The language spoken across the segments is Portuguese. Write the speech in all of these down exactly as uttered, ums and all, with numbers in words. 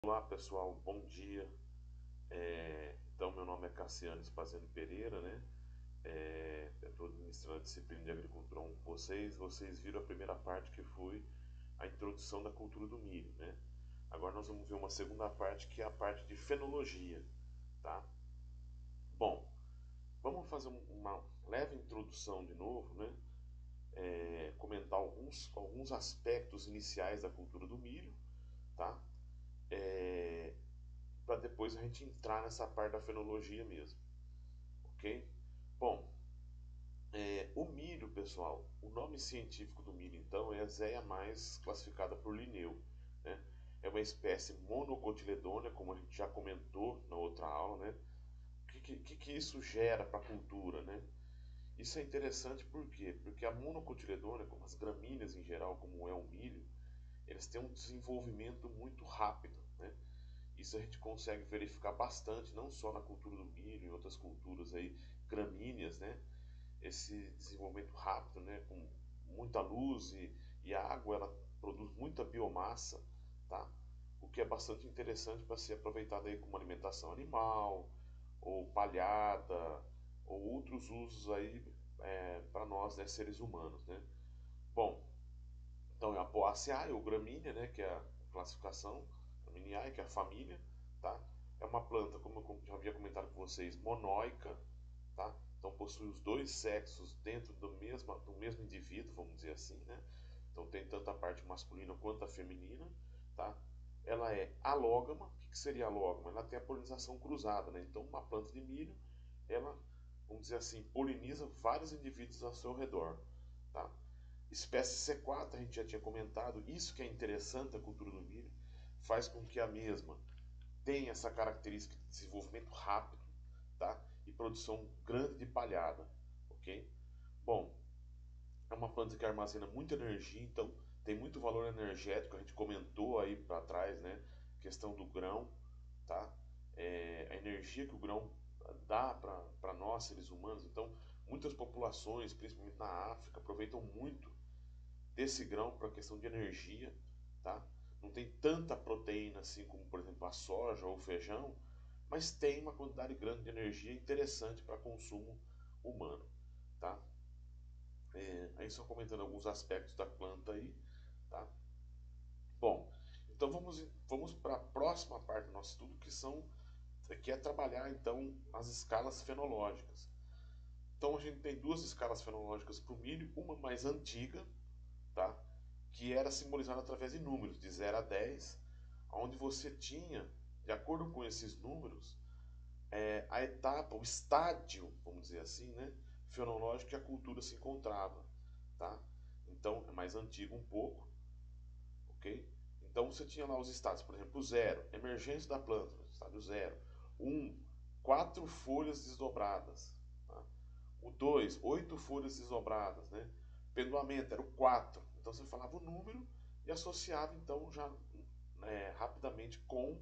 Olá pessoal, bom dia. É, então, meu nome é Cassiano Spaziani Pereira, né? É, eu estou administrando a disciplina de agricultura com vocês. Vocês viram a primeira parte que foi a introdução da cultura do milho, né? Agora nós vamos ver uma segunda parte que é a parte de fenologia, tá? Bom, vamos fazer uma leve introdução de novo, né? É, comentar alguns, alguns aspectos iniciais da cultura do milho, tá? É, para depois a gente entrar nessa parte da fenologia mesmo, ok? Bom, é, o milho, pessoal, o nome científico do milho então é Zea mais classificada por Linneu, né? É uma espécie monocotiledônea, como a gente já comentou na outra aula, né? O que, que, que isso gera para a cultura, né? Isso é interessante por quê? Porque a monocotiledônea, como as gramíneas em geral, como é o milho, eles têm um desenvolvimento muito rápido, né? Isso a gente consegue verificar bastante, não só na cultura do milho, em outras culturas aí, gramíneas, né? Esse desenvolvimento rápido, né? Com muita luz e, e a água, ela produz muita biomassa, tá? O que é bastante interessante para ser aproveitado aí como alimentação animal, ou palhada, ou outros usos aí é, para nós, né, seres humanos, né? Bom, então é a Poaceae, ou gramínea, né, que é a classificação, Gramineae, que é a família, tá? É uma planta, como eu já havia comentado com vocês, monóica, tá? Então possui os dois sexos dentro do mesmo, do mesmo indivíduo, vamos dizer assim, né? Então tem tanto a parte masculina quanto a feminina, tá? Ela é alógama. O que seria alógama? Ela tem a polinização cruzada, né? Então uma planta de milho, ela, vamos dizer assim, poliniza vários indivíduos ao seu redor, tá? Espécie C quatro, a gente já tinha comentado, isso que é interessante da cultura do milho, faz com que a mesma tenha essa característica de desenvolvimento rápido, tá? E produção grande de palhada, ok? Bom, é uma planta que armazena muita energia, então tem muito valor energético, a gente comentou aí para trás, né? Questão do grão, tá? É, a energia que o grão dá para nós, seres humanos, então muitas populações, principalmente na África, aproveitam muito desse grão para a questão de energia, tá? Não tem tanta proteína assim como, por exemplo, a soja ou o feijão, mas tem uma quantidade grande de energia interessante para consumo humano, tá? É, aí só comentando alguns aspectos da planta aí, tá? Bom, então vamos, vamos para a próxima parte do nosso estudo, que são que é trabalhar então as escalas fenológicas. Então a gente tem duas escalas fenológicas para o milho, uma mais antiga, tá? Que era simbolizada através de números, de zero a dez, onde você tinha, de acordo com esses números, é, a etapa, o estádio, vamos dizer assim, né, fenológico que a cultura se encontrava, tá? Então é mais antigo um pouco, ok? Então você tinha lá os estádios, por exemplo, o zero, emergência da planta, estádio zero. Um, quatro folhas desdobradas. Tá? O dois, oito folhas desdobradas, né? Pendoamento era o quatro. Então você falava o número e associava então já é, rapidamente com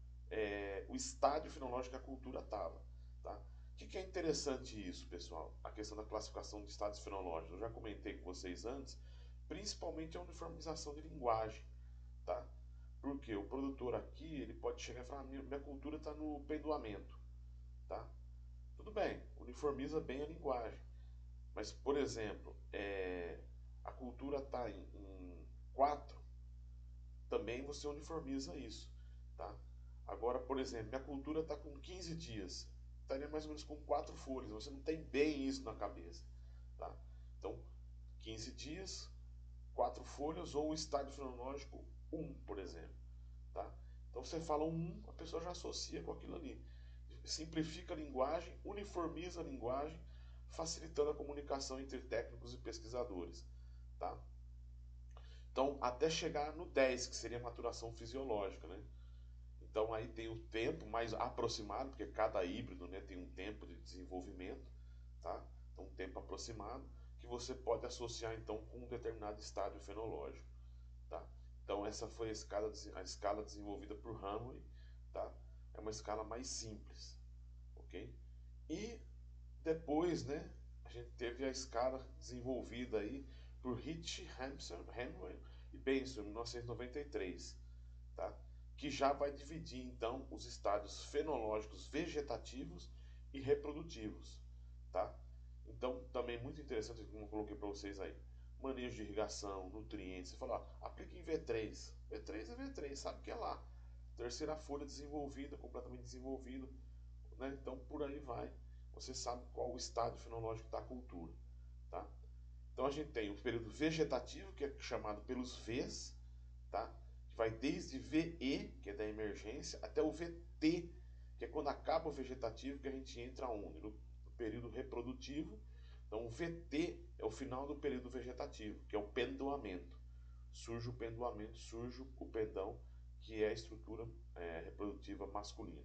é, o estádio fenológico que a cultura estava. Tá? O que, que é interessante isso, pessoal? A questão da classificação de estádios fenológicos. Eu já comentei com vocês antes, principalmente a uniformização de linguagem. Tá? Porque o produtor aqui ele pode chegar e falar: minha cultura está no pendoamento. Tá? Tudo bem, uniformiza bem a linguagem. Mas, por exemplo, é, a cultura está em, em quatro, também você uniformiza isso. Tá? Agora, por exemplo, minha cultura está com quinze dias, estaria mais ou menos com quatro folhas, você não tem bem isso na cabeça. Tá? Então, quinze dias, quatro folhas ou o estádio fenológico um, por exemplo. Tá? Então você fala um, a pessoa já associa com aquilo ali. Simplifica a linguagem, uniformiza a linguagem, facilitando a comunicação entre técnicos e pesquisadores. Tá? Então, até chegar no dez, que seria a maturação fisiológica. Né? Então, aí tem o tempo mais aproximado, porque cada híbrido, né, tem um tempo de desenvolvimento. Tá? Então, um tempo aproximado, que você pode associar então com um determinado estádio fenológico. Tá? Então, essa foi a escala, a escala desenvolvida por Hamway. Tá? É uma escala mais simples. Ok? E depois, né, a gente teve a escala desenvolvida aí por Hitch, Hampson, Hamway e Benson, em mil novecentos e noventa e três. Tá? que já vai dividir então os estádios fenológicos vegetativos e reprodutivos, tá? Então, também muito interessante, como eu coloquei para vocês aí, manejo de irrigação, nutrientes. Você fala, ó, aplica em V três. V três é V três, sabe que é lá. Terceira folha desenvolvida, completamente desenvolvido, né? Então, por aí vai. Você sabe qual o estádio fenológico da cultura, tá? Então, a gente tem o período vegetativo, que é chamado pelos Vs, tá? Que vai desde V E, que é da emergência, até o V T, que é quando acaba o vegetativo, que a gente entra onde? No período reprodutivo. Então, o V T é o final do período vegetativo, que é o pendoamento. Surge o pendoamento, surge o pendão, que é a estrutura é, reprodutiva masculina.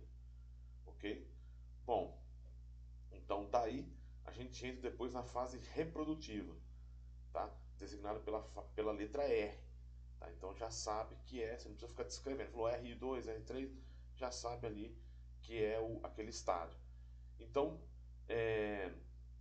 Ok? Bom, então daí a gente entra depois na fase reprodutiva, tá? Designada pela, pela letra R. Tá? Então já sabe que é, você não precisa ficar descrevendo. Falou R dois, R três, já sabe ali que é o, aquele estádio. Então, é,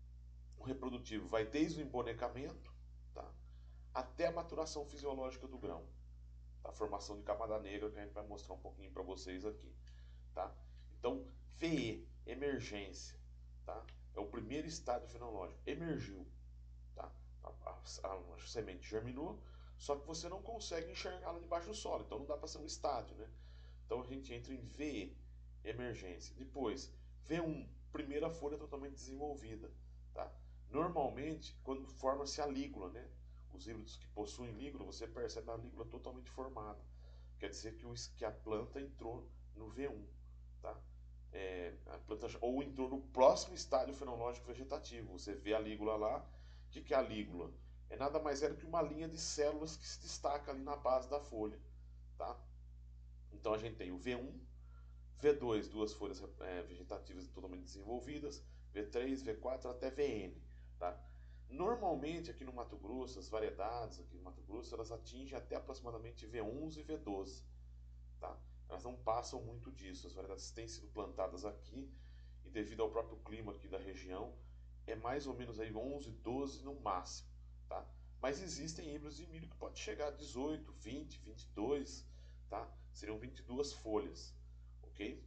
o reprodutivo vai desde o embonecamento, tá, até a maturação fisiológica do grão, tá, a formação de camada negra, que a gente vai mostrar um pouquinho para vocês aqui. Tá? Então, V E, emergência, tá, é o primeiro estádio fenológico. Emergiu. Tá? A, a, a semente germinou, só que você não consegue enxergá-la debaixo do solo, então não dá para ser um estádio. Né? Então a gente entra em V E, emergência. Depois, V um, primeira folha totalmente desenvolvida. Tá? Normalmente, quando forma-se a lígula, né? Os híbridos que possuem lígula, você percebe a lígula totalmente formada. Quer dizer que, o, que a planta entrou no V um. Tá? É, a planta, ou entrou no próximo estádio fenológico vegetativo. Você vê a lígula lá. O que, que é a lígula? É nada mais é do que uma linha de células que se destaca ali na base da folha. Tá? Então a gente tem o V um, V dois, duas folhas é, vegetativas totalmente desenvolvidas, V três, V quatro até V N. Tá? Normalmente aqui no Mato Grosso, as variedades aqui no Mato Grosso, elas atingem até aproximadamente V onze e V doze. Tá? Elas não passam muito disso. As variedades têm sido plantadas aqui e devido ao próprio clima aqui da região, é mais ou menos aí onze, doze no máximo. Tá? Mas existem híbridos de milho que pode chegar a dezoito, vinte, vinte e dois, tá? Seriam vinte e duas folhas, ok?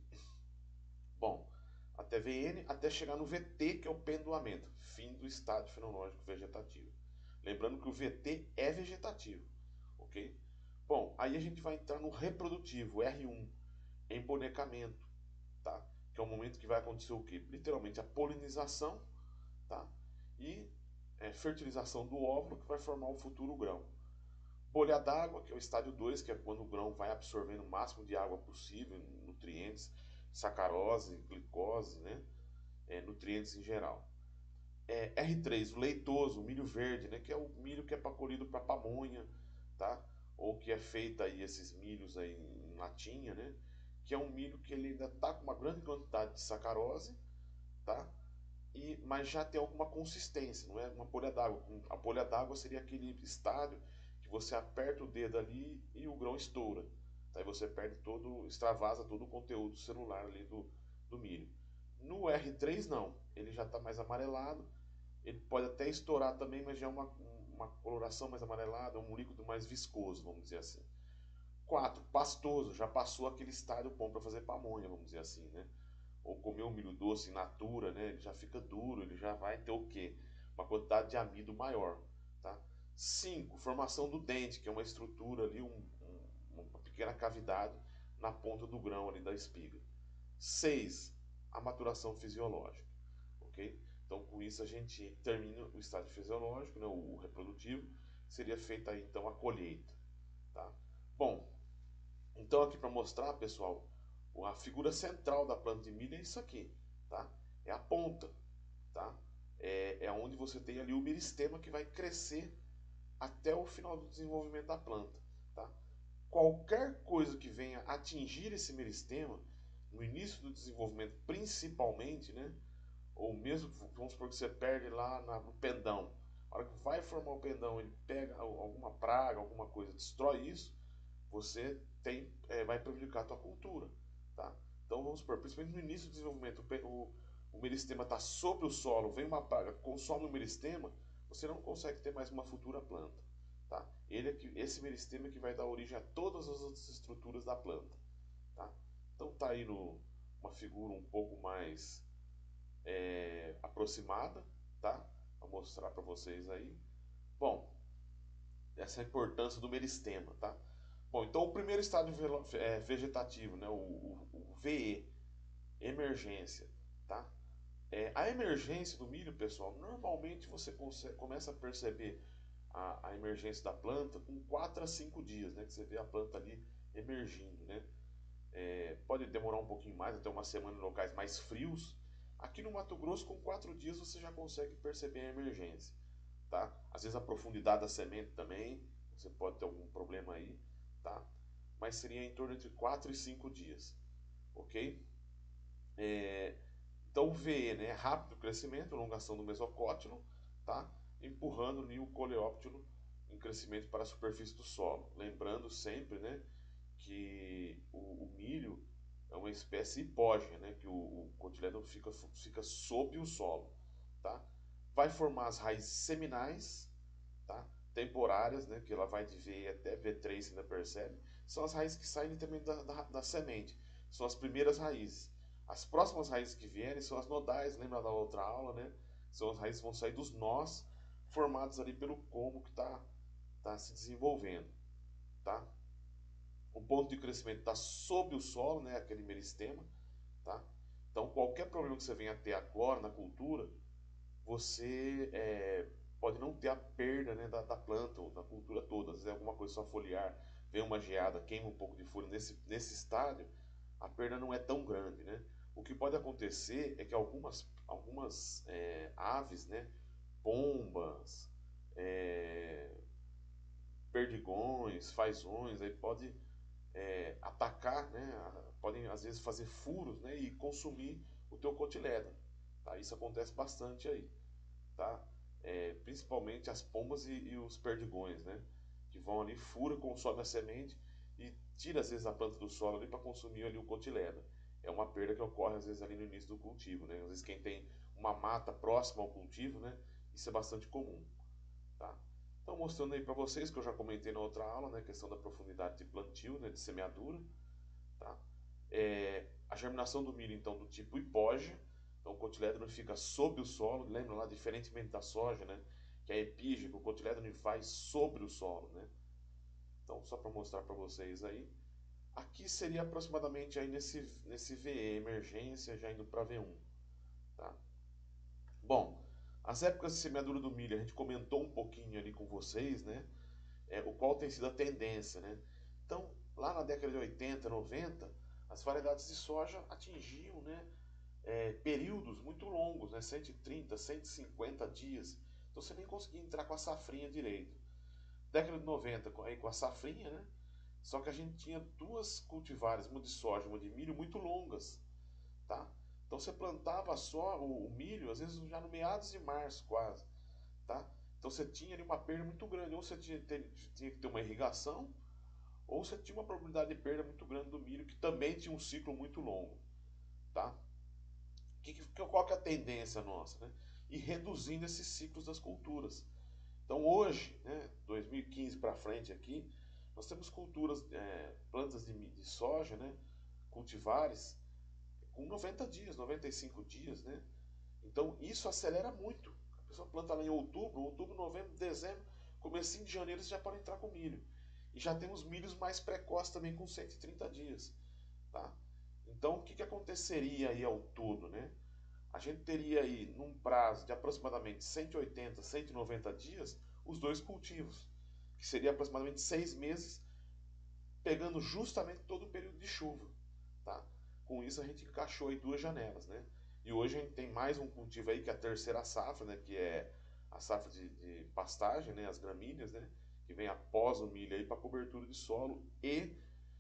Bom, até V N, até chegar no V T, que é o pendoamento, fim do estádio fenológico vegetativo. Lembrando que o V T é vegetativo, ok? Bom, aí a gente vai entrar no reprodutivo, R um, embonecamento, tá? Que é o momento que vai acontecer o quê? Literalmente a polinização, tá? E é, fertilização do óvulo que vai formar o futuro grão. Bolha d'água, que é o estádio dois, que é quando o grão vai absorvendo o máximo de água possível, nutrientes, sacarose, glicose, né? É, nutrientes em geral. É, R três, o leitoso, o milho verde, né? Que é o milho que é colhido para pamonha, tá? Ou que é feito aí esses milhos aí em latinha, né? Que é um milho que ele ainda está com uma grande quantidade de sacarose, tá? E, mas já tem alguma consistência, não é uma polha d'água. A polha d'água seria aquele estádio que você aperta o dedo ali e o grão estoura. Aí você perde todo, extravasa todo o conteúdo celular ali do, do milho. No R três não, ele já está mais amarelado, ele pode até estourar também, mas já é uma, uma coloração mais amarelada, um líquido mais viscoso, vamos dizer assim. quatro, pastoso, já passou aquele estádio bom para fazer pamonha, vamos dizer assim, né? Ou comer um milho doce in natura, né? Ele já fica duro, ele já vai ter o quê? Uma quantidade de amido maior, tá? cinco, formação do dente, que é uma estrutura ali, um, um, uma pequena cavidade na ponta do grão ali da espiga. seis, a maturação fisiológica, ok? Então, com isso a gente termina o estágio fisiológico, né, o reprodutivo, seria feita aí então a colheita, tá? Bom, então aqui para mostrar, pessoal, a figura central da planta de milho é isso aqui, tá? É a ponta, tá? É, é onde você tem ali o meristema que vai crescer até o final do desenvolvimento da planta, tá? Qualquer coisa que venha atingir esse meristema, no início do desenvolvimento principalmente, né? Ou mesmo, vamos supor que você perde lá no pendão. A hora que vai formar o pendão, ele pega alguma praga, alguma coisa, destrói isso, você tem, é, vai prejudicar a tua cultura. Tá? Então vamos supor, principalmente no início do desenvolvimento, o, o meristema está sobre o solo, vem uma praga, consome o meristema, você não consegue ter mais uma futura planta. Tá? Ele é que, esse meristema é que vai dar origem a todas as outras estruturas da planta. aí no, uma figura um pouco mais é, aproximada, tá? Vou mostrar para vocês aí. Bom, essa é a importância do meristema, tá? Bom, então o primeiro estado vegetativo, né, o, o, o V E, emergência, tá? É, a emergência do milho, pessoal, normalmente você consegue, começa a perceber a, a emergência da planta com quatro a cinco dias, né? Que você vê a planta ali emergindo, né? É, pode demorar um pouquinho mais, até uma semana em locais mais frios. Aqui no Mato Grosso, com quatro dias você já consegue perceber a emergência, tá? Às vezes a profundidade da semente também, você pode ter algum problema aí, tá? Mas seria em torno de quatro e cinco dias, ok? É, então o V E, né, é rápido crescimento, elongação do mesocótilo, tá? Empurrando o coleóptilo em crescimento para a superfície do solo. Lembrando sempre, né, que o, o milho é uma espécie hipógea, né, que o, o cotilédon fica, fica sob o solo, tá? Vai formar as raízes seminais, tá? Temporárias, né, que ela vai de V até V três, você ainda percebe, são as raízes que saem também da, da, da semente, são as primeiras raízes. As próximas raízes que vierem são as nodais, lembra da outra aula, né? São as raízes que vão sair dos nós formados ali pelo como que está tá se desenvolvendo, tá? O ponto de crescimento está sob o solo, né? Aquele meristema, tá? Então qualquer problema que você venha ter agora na cultura, você é, pode não ter a perda, né, da, da planta ou da cultura toda. Às vezes é alguma coisa só foliar, vem uma geada, queima um pouco de folha nesse, nesse estádio, a perda não é tão grande, né? O que pode acontecer é que algumas, algumas é, aves, né, pombas, é, perdigões, fazões, aí pode é, atacar, né, podem às vezes fazer furos, né, e consumir o teu cotilédon. Tá? Isso acontece bastante aí, tá? É, principalmente as pombas e, e os perdigões, né, que vão ali, fura, consome a semente e tira às vezes a planta do solo ali para consumir ali o cotilédon. É uma perda que ocorre às vezes ali no início do cultivo, né? Às vezes quem tem uma mata próxima ao cultivo, né, isso é bastante comum, tá? Então mostrando aí para vocês que eu já comentei na outra aula, né, a questão da profundidade de plantio, né, de semeadura, tá? É, a germinação do milho então do tipo hipógea, então o cotilédon fica sob o solo, lembra lá, diferentemente da soja, né, que é epígea, o cotilédon faz sobre o solo, né? Então só para mostrar para vocês aí, aqui seria aproximadamente aí nesse, nesse V E, emergência, já indo para V um, tá? Bom, as épocas de semeadura do milho, a gente comentou um pouquinho ali com vocês, né? É, o qual tem sido a tendência, né? Então, lá na década de oitenta, noventa, as variedades de soja atingiam, né, é, períodos muito longos, né, cento e trinta, cento e cinquenta dias. Então você nem conseguia entrar com a safrinha direito. Década de noventa, aí com a safrinha, né? Só que a gente tinha duas cultivares, uma de soja e uma de milho, muito longas, tá? Então você plantava só o, o milho, às vezes já no meados de março quase, tá? Então você tinha ali uma perda muito grande, ou você tinha, ter, tinha que ter uma irrigação, ou você tinha uma probabilidade de perda muito grande do milho, que também tinha um ciclo muito longo, tá? Que, que, qual que é a tendência nossa, né? E reduzindo esses ciclos das culturas. Então hoje, né, dois mil e quinze para frente aqui, nós temos culturas, é, plantas de, de soja, né, cultivares, com noventa dias, noventa e cinco dias, né? Então isso acelera muito. A pessoa planta lá em outubro, outubro, novembro, dezembro, comecinho de janeiro você já pode entrar com milho. E já temos milhos mais precoces também com cento e trinta dias, tá? Então o que, que aconteceria aí ao todo, né? A gente teria aí, num prazo de aproximadamente cento e oitenta, cento e noventa dias, os dois cultivos, que seria aproximadamente seis meses, pegando justamente todo o período de chuva, tá? Com isso a gente encaixou aí duas janelas, né? E hoje a gente tem mais um cultivo aí, que é a terceira safra, né? Que é a safra de, de pastagem, né? As gramíneas, né? Que vem após o milho aí para cobertura de solo e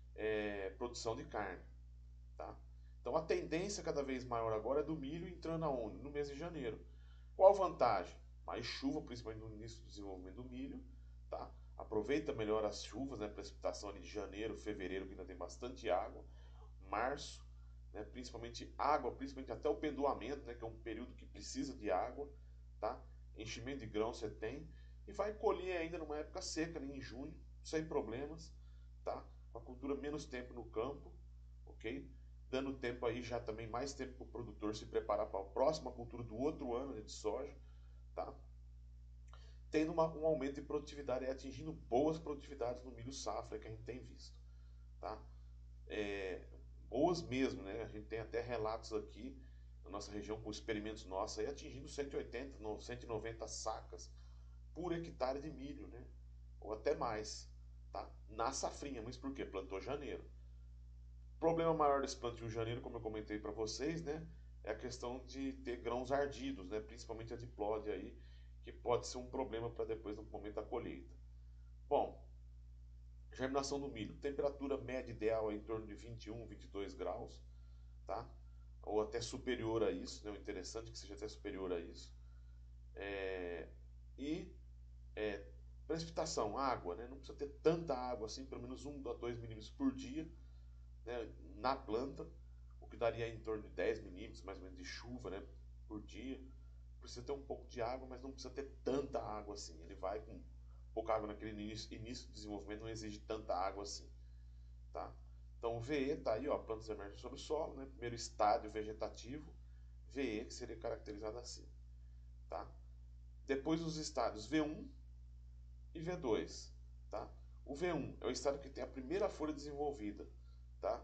é, produção de carne, tá? Então a tendência cada vez maior agora é do milho entrando aonde? No mês de janeiro. Qual a vantagem? Mais chuva, principalmente no início do desenvolvimento do milho, tá? Aproveita melhor as chuvas, né? Precipitação ali de janeiro, fevereiro, que ainda tem bastante água. Março, né? Principalmente água, principalmente até o pendoamento, né? Que é um período que precisa de água, tá? Enchimento de grão você tem. E vai colher ainda numa época seca, ali em junho, sem problemas, tá? Com a cultura menos tempo no campo, ok? dando tempo aí já também mais tempo para o produtor se preparar para a próxima cultura do outro ano, né, de soja, tá? Tendo uma, um aumento de produtividade e atingindo boas produtividades no milho safra que a gente tem visto, tá? É, boas mesmo, né? A gente tem até relatos aqui na nossa região com experimentos nossos aí atingindo cento e oitenta, cento e noventa sacas por hectare de milho, né? Ou até mais, tá? Na safrinha, mas por quê? Plantou janeiro. O problema maior desse plantio em janeiro, como eu comentei para vocês, né? É a questão de ter grãos ardidos, né? Principalmente a diplódia aí, que pode ser um problema para depois no momento da colheita. Bom, germinação do milho, temperatura média ideal é em torno de vinte e um, vinte e dois graus, tá? Ou até superior a isso, né? O interessante é que seja até superior a isso. É... E é, precipitação, água, né? Não precisa ter tanta água assim, pelo menos um a dois milímetros por dia, né? Na planta, o que daria em torno de dez milímetros mais ou menos de chuva, né? Por dia. Precisa ter um pouco de água, mas não precisa ter tanta água assim. Ele vai com pouca água naquele início, início do desenvolvimento, não exige tanta água assim, tá? Então o V E tá aí, ó, plantas emergem sobre o solo, né? Primeiro estádio vegetativo, V E, que seria caracterizado assim, tá? Depois os estádios V um e V dois, tá? O V um é o estádio que tem a primeira folha desenvolvida, tá?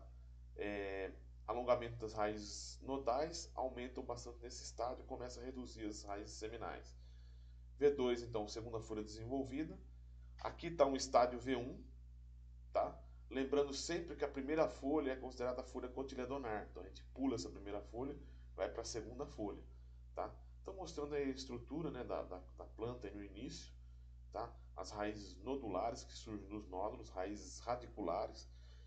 É, alongamento das raízes nodais aumentam bastante nesse estádio e começa a reduzir as raízes seminais. V dois, então, segunda folha desenvolvida. Aqui está um estádio V um, tá? Lembrando sempre que a primeira folha é considerada a folha cotiledonar. Então a gente pula essa primeira folha, vai para a segunda folha, tá? Então mostrando aí a estrutura, né, da, da, da planta aí no início, tá? As raízes nodulares que surgem dos nódulos, raízes radiculares,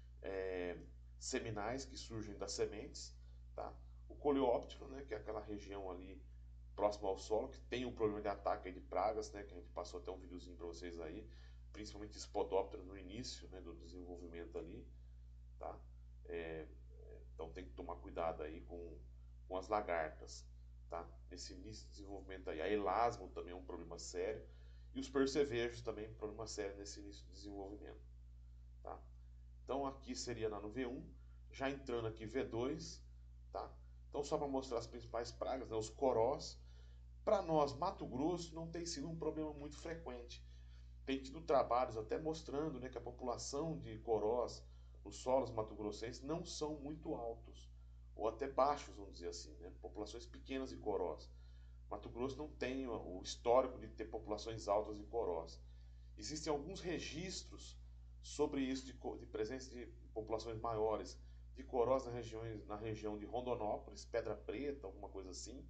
é, seminais que surgem das sementes, tá? O coleóptero, né, que é aquela região ali próximo ao solo, que tem um problema de ataque de pragas, né, que a gente passou até um videozinho para vocês aí, principalmente Spodoptera no início, né, do desenvolvimento ali, tá? É, então tem que tomar cuidado aí com, com as lagartas, tá? Nesse início de desenvolvimento aí. A elasmo também é um problema sério, e os percevejos também é um problema sério nesse início de desenvolvimento, tá? Então aqui seria lá no V um, já entrando aqui V dois, tá? Então só para mostrar as principais pragas, né, os corós. Para nós, Mato Grosso não tem sido um problema muito frequente. Tem tido trabalhos até mostrando, né, que a população de corós nos solos mato-grossenses não são muito altos, ou até baixos, vamos dizer assim, né? Populações pequenas de corós. Mato Grosso não tem o histórico de ter populações altas de corós. Existem alguns registros sobre isso, de, de presença de populações maiores de corós na, regiões, na região de Rondonópolis, Pedra Preta, alguma coisa assim,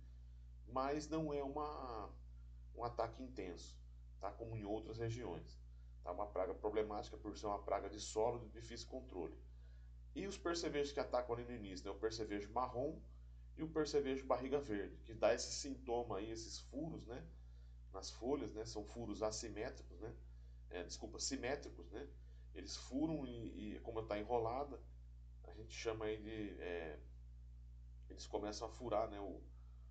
mas não é uma, um ataque intenso, tá? Como em outras regiões. Tá? Uma praga problemática por ser uma praga de solo de difícil controle. E os percevejos que atacam ali no início, né? O percevejo marrom e o percevejo barriga verde, que dá esse sintoma aí, esses furos, né? Nas folhas, né? São furos assimétricos, né? É, desculpa, simétricos, né? Eles furam e, e como está enrolada, a gente chama aí de... É, eles começam a furar, né? O,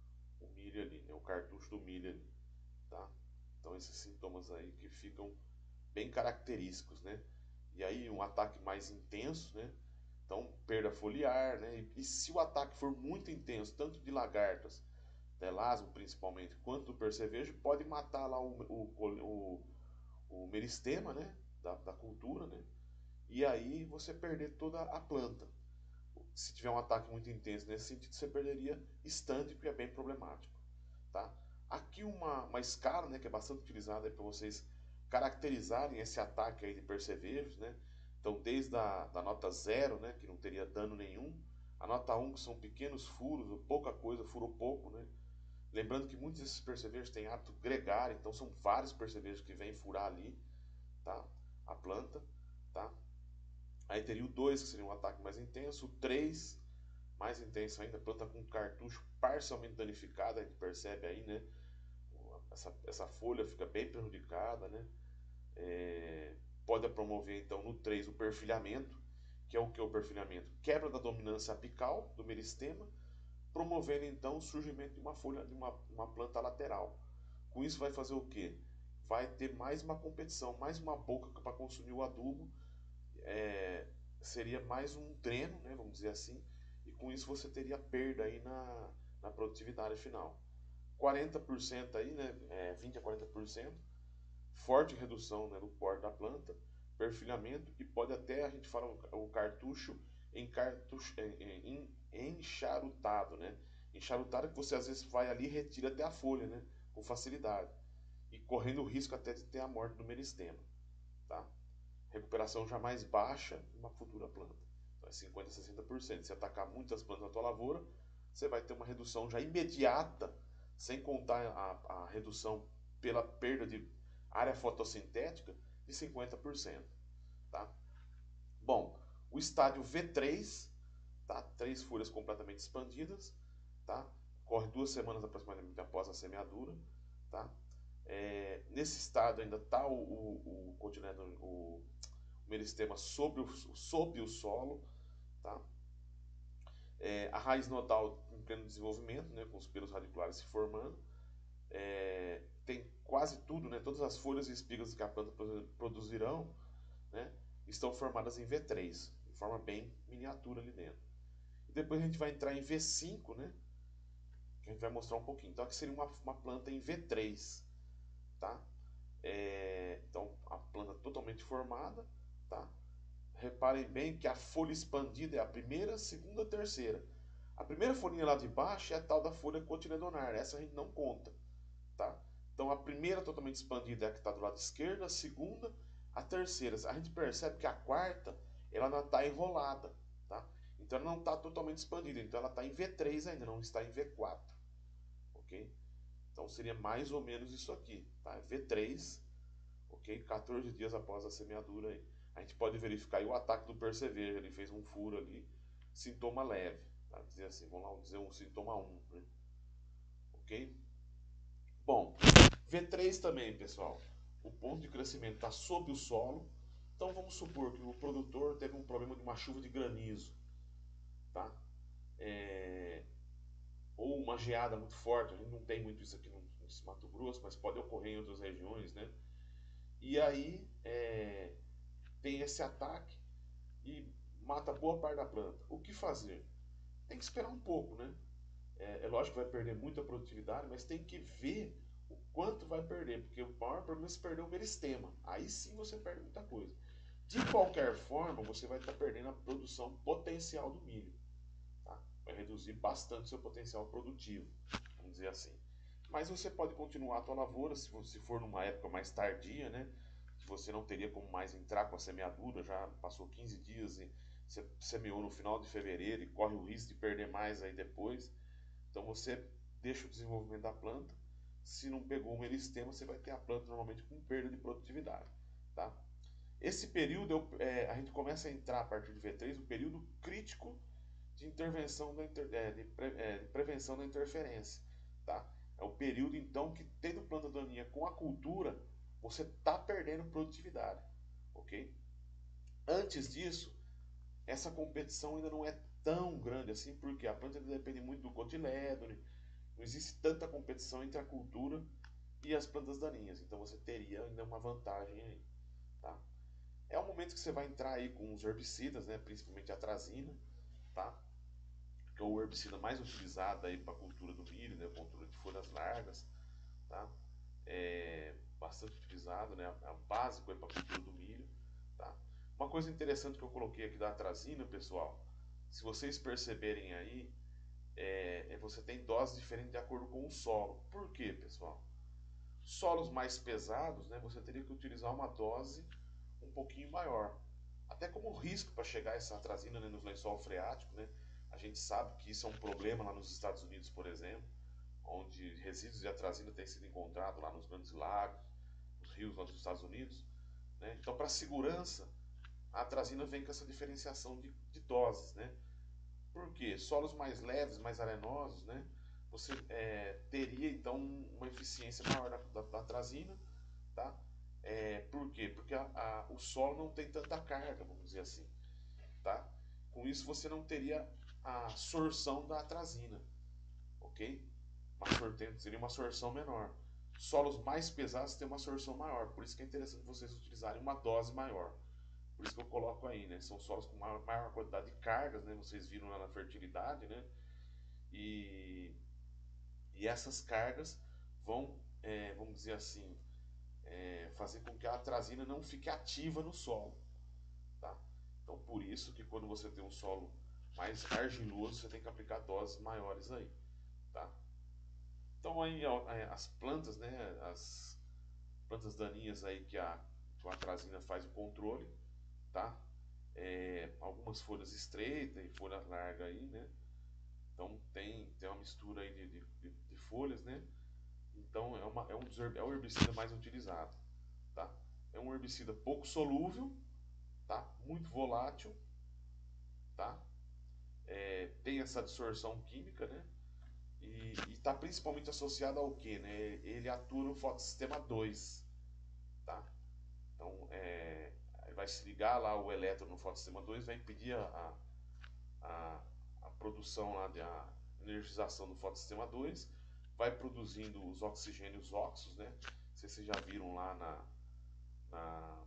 o milho ali, né? O cartucho do milho ali, tá? Então esses sintomas aí que ficam bem característicos, né? E aí um ataque mais intenso, né? Então perda foliar, né? E, e se o ataque for muito intenso, tanto de lagartas, telasmo principalmente, quanto do percevejo, pode matar lá o, o, o, o meristema, né? Da, da cultura, né? E aí você perder toda a planta. Se tiver um ataque muito intenso nesse sentido, você perderia estande, que é bem problemático, tá? Aqui uma, uma escala, né, que é bastante utilizada para vocês caracterizarem esse ataque aí de percevejos, né? Então, desde a da nota zero, né, que não teria dano nenhum, a nota um, que são pequenos furos, pouca coisa, furou pouco, né? Lembrando que muitos desses percevejos têm hábito gregário, então são vários percevejos que vêm furar ali, tá? A planta, tá? Aí teria o dois, que seria um ataque mais intenso, o três, mais intenso ainda, a planta com cartucho parcialmente danificado, a gente percebe aí, né? Essa, essa folha fica bem prejudicada, né? É, pode promover então no três o perfilhamento, que é o que é o perfilhamento? Quebra da dominância apical do meristema, promovendo então o surgimento de uma folha, de uma, uma planta lateral. Com isso vai fazer o quê? Vai ter mais uma competição, mais uma boca para consumir o adubo, é, seria mais um dreno, né, vamos dizer assim, e com isso você teria perda aí na, na produtividade final. quarenta por cento aí, né, é, vinte a quarenta por cento, forte redução, né, no porte da planta, perfilhamento e pode até, a gente fala o, o cartucho em cartucho em, em encharutado, né? Encharutado que você às vezes vai ali e retira até a folha, né, com facilidade e correndo o risco até de ter a morte do meristema, tá? Recuperação já mais baixa numa futura planta. Então é cinquenta a sessenta por cento. Se atacar muitas plantas na tua lavoura, você vai ter uma redução já imediata, sem contar a, a redução pela perda de área fotossintética, de cinquenta por cento. Tá? Bom, o estádio V três, tá? Três folhas completamente expandidas, tá? Corre duas semanas aproximadamente após a semeadura. Tá? É, nesse estado ainda está o, o, o, o meristema sob o, sob o solo, tá? É, a raiz nodal em pleno desenvolvimento, né, com os pelos radiculares se formando. É, tem quase tudo, né, todas as folhas e espigas que a planta produzirão, né, estão formadas em V três, de forma bem miniatura ali dentro. E depois a gente vai entrar em V cinco, né, que a gente vai mostrar um pouquinho. Então aqui seria uma, uma planta em V três, tá? É, então a planta totalmente formada, tá? Reparem bem que a folha expandida é a primeira, segunda, terceira. A primeira folhinha lá de baixo é a tal da folha cotiledonar. Essa a gente não conta, tá? Então a primeira totalmente expandida é a que está do lado esquerdo, a segunda, a terceira. A gente percebe que a quarta ela não está enrolada, tá? Então ela não está totalmente expandida. Então ela está em V três ainda, não está em V quatro, ok? Então seria mais ou menos isso aqui, tá? V três, ok? quatorze dias após a semeadura aí. A gente pode verificar aí o ataque do percevejo, ele fez um furo ali, sintoma leve, tá? Dizer assim, vamos lá dizer um sintoma um, né? Ok? Bom, V três também, pessoal, o ponto de crescimento está sob o solo, então vamos supor que o produtor teve um problema de uma chuva de granizo, tá? É... ou uma geada muito forte, a gente não tem muito isso aqui no, no Mato Grosso, mas pode ocorrer em outras regiões, né? E aí, é... tem esse ataque e mata boa parte da planta. O que fazer? Tem que esperar um pouco, né? É, é lógico que vai perder muita produtividade, mas tem que ver o quanto vai perder, porque o maior problema é se perder o meristema. Aí sim você perde muita coisa. De qualquer forma, você vai estar perdendo a produção potencial do milho. Tá? Vai reduzir bastante o seu potencial produtivo, vamos dizer assim. Mas você pode continuar a sua lavoura, se você for numa época mais tardia, né? Que você não teria como mais entrar com a semeadura, já passou quinze dias e você semeou no final de fevereiro e corre o risco de perder mais aí depois. Então você deixa o desenvolvimento da planta. Se não pegou o meristema, você vai ter a planta normalmente com perda de produtividade. Tá? Esse período é, a gente começa a entrar a partir de V três, o período crítico de intervenção da inter, é, de, pre, é, de prevenção da interferência. Tá? É o período então que, tendo planta daninha com a cultura, você está perdendo produtividade. Ok? Antes disso, essa competição ainda não é tão grande assim, porque a planta depende muito do cotilédone, não existe tanta competição entre a cultura e as plantas daninhas, então você teria ainda uma vantagem aí. Tá? É o momento que você vai entrar aí com os herbicidas, né, principalmente a atrazina, tá? Que é o herbicida mais utilizado aí para a cultura do milho, né, cultura de folhas largas, tá? É bastante utilizado, né, é básico para a cultura do milho, tá? Uma coisa interessante que eu coloquei aqui da atrazina, pessoal, se vocês perceberem aí, é, é você tem doses diferentes de acordo com o solo. Por quê, pessoal? Solos mais pesados, né, você teria que utilizar uma dose um pouquinho maior. Até como risco para chegar essa atrazina, né, no lençol freático, né? A gente sabe que isso é um problema lá nos Estados Unidos, por exemplo, onde resíduos de atrazina têm sido encontrados lá nos grandes lagos, nos rios lá dos Estados Unidos. Né? Então, para segurança, a atrazina vem com essa diferenciação de, de doses. Né? Por quê? Solos mais leves, mais arenosos, né? Você é, teria então uma eficiência maior da, da, da atrazina. Tá? É, por quê? Porque a, a, o solo não tem tanta carga, vamos dizer assim. Tá? Com isso você não teria a sorção da atrazina, ok? Uma sorte, seria uma sorção menor. Solos mais pesados têm uma sorção maior, por isso que é interessante vocês utilizarem uma dose maior. por isso que eu coloco aí, né? São solos com maior, maior quantidade de cargas, né? Vocês viram lá na fertilidade, né? E, e essas cargas vão, é, vamos dizer assim, é, fazer com que a atrazina não fique ativa no solo, tá? Então, por isso que quando você tem um solo mais argiloso, você tem que aplicar doses maiores aí, tá? Então, aí as plantas, né? As plantas daninhas aí que a, que a atrazina faz o controle, tá? É, algumas folhas estreitas e folha larga aí, né? Então tem, tem uma mistura aí de, de, de folhas, né? Então é, uma, é, um, é o herbicida mais utilizado, tá? É um herbicida pouco solúvel, tá? Muito volátil, tá? É, tem essa absorção química, né? E está principalmente associado ao que, né? Ele atua no fotossistema dois, tá? Então é, vai se ligar lá o elétron no fotossistema dois, vai impedir a, a, a produção lá de a energização do fotossistema dois, vai produzindo os oxigênios óxidos, né? Não sei se vocês já viram lá na, na,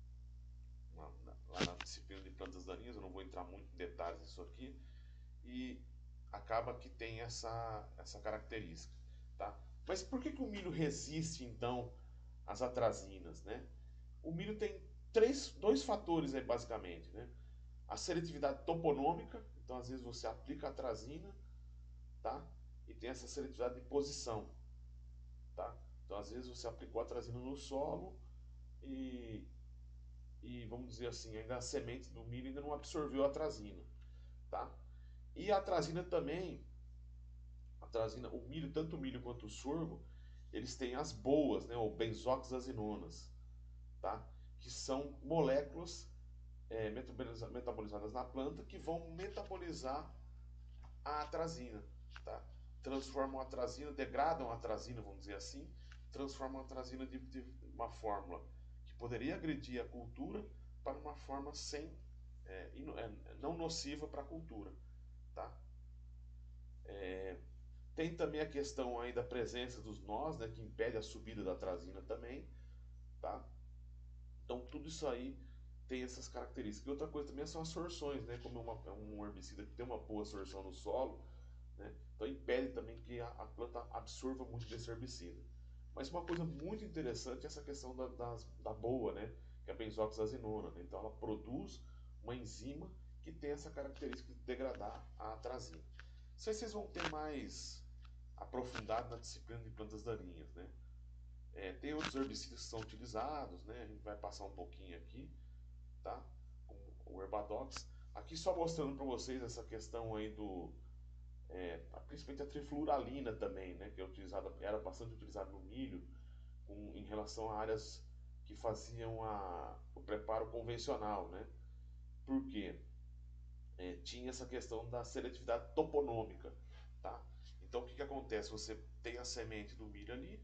na, na, lá na disciplina de plantas daninhas, eu não vou entrar muito em detalhes nisso aqui, e acaba que tem essa, essa característica, tá? Mas por que, que o milho resiste então às atrazinas, né? O milho tem três, dois fatores aí basicamente, né? A seletividade toponômica, então às vezes você aplica a atrazina, tá? E tem essa seletividade de posição, tá? Então às vezes você aplicou a atrazina no solo e, e vamos dizer assim, ainda a semente do milho ainda não absorveu a atrazina, tá? E a atrazina também, a atrazina, o milho, tanto o milho quanto o sorgo, eles têm as boas, né, ou benzoxazinonas, tá? Que são moléculas é, metabolizadas na planta que vão metabolizar a atrazina, tá? Transformam a atrazina, degradam a atrazina, vamos dizer assim, transformam a atrazina de, de uma fórmula que poderia agredir a cultura para uma forma sem, é, não nociva para a cultura, tá? É, tem também a questão aí da presença dos nós, né, que impede a subida da atrazina também, tá? Então tudo isso aí tem essas características. E outra coisa também são as sorções, né? Como é, uma, é um herbicida que tem uma boa sorção no solo, né? Então impede também que a, a planta absorva muito desse herbicida. Mas uma coisa muito interessante é essa questão da, das, da boa, né? Que é a benzoxazinona, né? Então ela produz uma enzima que tem essa característica de degradar a atrazina. Isso aí vocês vão ter mais aprofundado na disciplina de plantas daninhas, né? É, tem outros herbicidas que são utilizados, né? A gente vai passar um pouquinho aqui, tá? Como o Herbadox. Aqui só mostrando para vocês essa questão aí do é, principalmente a trifluoralina também, né, que é utilizada, era bastante utilizada no milho, com, em relação a áreas que faziam a, o preparo convencional, né? Por quê? É, tinha essa questão da seletividade toponômica, tá? Então o que, que acontece? Você tem a semente do milho ali,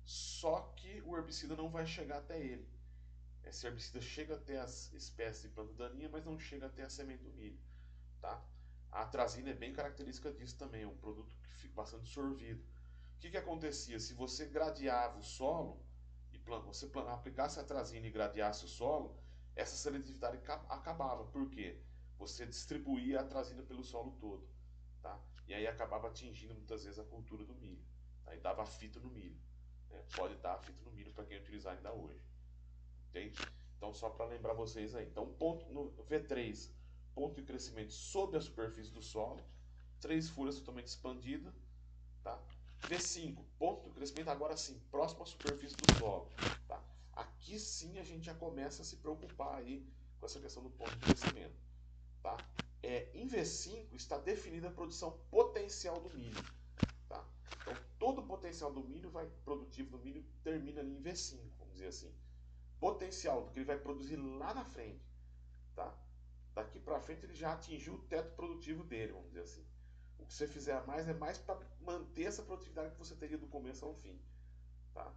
só que o herbicida não vai chegar até ele. Esse herbicida chega até as espécies de planta daninha, mas não chega até a semente do milho, tá? A atrazina é bem característica disso também, é um produto que fica bastante sorvido. O que, que acontecia? Se você gradeava o solo, e você aplicasse a atrazina e gradeasse o solo, essa seletividade acabava. Por quê? Você distribuía a atrazina pelo solo todo, tá? E aí acabava atingindo muitas vezes a cultura do milho. Tá? E dava fito no milho. Né? Pode dar fito no milho para quem utilizar ainda hoje. Entende? Então, só para lembrar vocês aí. Então, ponto no V três, ponto de crescimento sob a superfície do solo, três folhas totalmente expandidas, tá? V cinco, ponto de crescimento agora sim, próximo à superfície do solo, tá? Aqui sim a gente já começa a se preocupar aí com essa questão do ponto de crescimento, tá? É, em V cinco está definida a produção potencial do milho, tá? Então, todo o potencial do milho vai produtivo do milho termina ali em V cinco, vamos dizer assim. Potencial do que ele vai produzir lá na frente, tá? Daqui para frente ele já atingiu o teto produtivo dele, vamos dizer assim. O que você fizer a mais é mais para manter essa produtividade que você teria do começo ao fim, tá?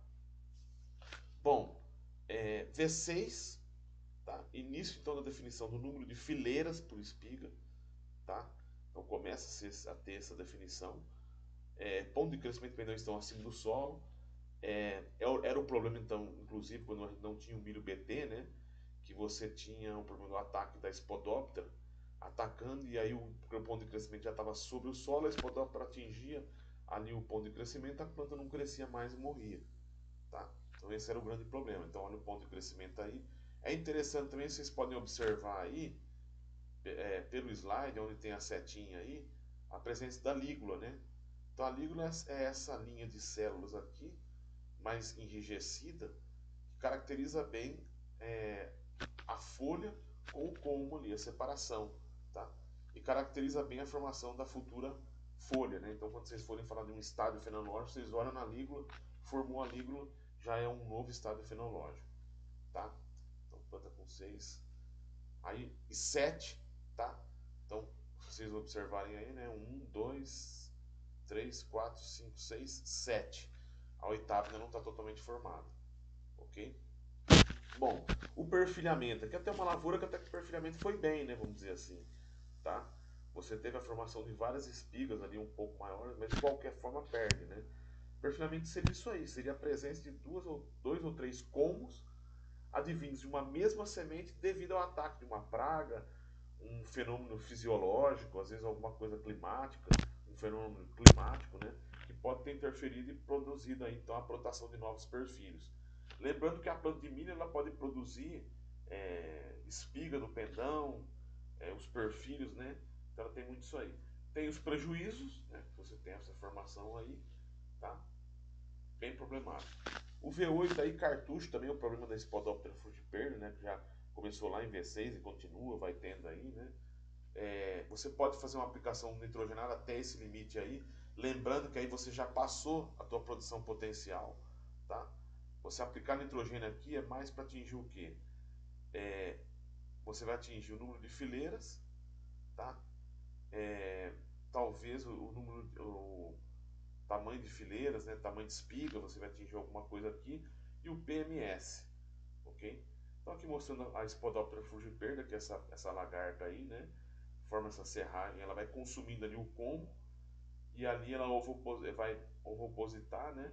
Bom, é, V seis, tá? Início então da definição do número de fileiras por espiga, tá? Então começa a ter essa definição. É, ponto de crescimento e estão acima do solo. É, era o problema então, inclusive, quando não tinha o milho B T, né? que você tinha o problema do ataque da Spodoptera atacando, e aí o, o ponto de crescimento já estava sobre o solo, a Spodoptera atingia ali o ponto de crescimento, a planta não crescia mais e morria, tá? Então esse era o grande problema. Então olha o ponto de crescimento aí. É interessante também, vocês podem observar aí, é, pelo slide, onde tem a setinha aí, a presença da lígula, né? Então a lígula é essa linha de células aqui, mais enrijecida, que caracteriza bem é, a folha com o colmo ali, a separação, tá? E caracteriza bem a formação da futura folha, né? Então quando vocês forem falar de um estádio fenológico, vocês olham na lígula, formou a lígula, já é um novo estádio fenológico, tá? Então planta com seis, aí e sete, tá? Então se vocês observarem aí, né? Um, dois, três, quatro, cinco, seis, sete. A oitava ainda não está totalmente formada, ok? Bom, o perfilhamento, aqui até uma lavoura que até que o perfilhamento foi bem, né? Vamos dizer assim, tá? Você teve a formação de várias espigas ali um pouco maiores, mas de qualquer forma perde, né? Perfilhamento seria isso aí, seria a presença de duas ou, dois ou três colmos advindos de uma mesma semente devido ao ataque de uma praga, um fenômeno fisiológico, às vezes alguma coisa climática, um fenômeno climático, né? Que pode ter interferido e produzido aí, então a brotação de novos perfilhos. Lembrando que a planta de milho ela pode produzir é, espiga no pendão, é, os perfilhos, né? Então ela tem muito isso aí. Tem os prejuízos, né? Você tem essa formação aí, tá? Bem problemático. O V oito aí, cartucho, também é o problema da Spodoptera frugiperna, né? Que já começou lá em V seis e continua, vai tendo aí, né? É, você pode fazer uma aplicação nitrogenada até esse limite aí, lembrando que aí você já passou a tua produção potencial, tá? Você aplicar nitrogênio aqui é mais para atingir o quê? É, você vai atingir o número de fileiras, tá? É, talvez o, o número, o tamanho de fileiras, né? Tamanho de espiga, você vai atingir alguma coisa aqui, e o P M S, ok? Então aqui mostrando a Spodoptera frugiperna, que é essa, essa lagarta aí, né? Forma essa serragem, ela vai consumindo ali o colmo, e ali ela vai ovopositar, né?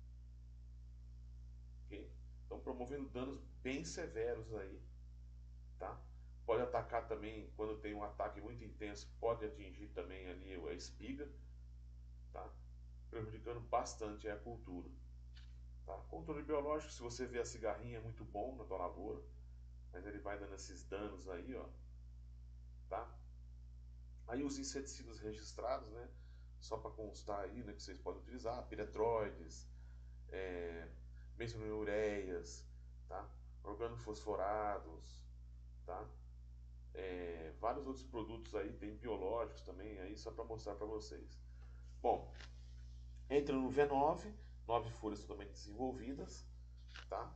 Okay? Então promovendo danos bem severos aí, tá? Pode atacar também, quando tem um ataque muito intenso, pode atingir também ali a espiga, tá? Prejudicando bastante a cultura. Tá? Controle biológico, se você vê a cigarrinha, é muito bom na tua lavoura, mas ele vai dando esses danos aí, ó, tá? Aí os inseticidas registrados, né? Só para constar aí, né, que vocês podem utilizar, piretroides, é, mesoneureias, tá? Organofosforados, tá? É, vários outros produtos aí, tem biológicos também aí, só para mostrar para vocês. Bom, entra no V nove, nove folhas totalmente desenvolvidas, tá?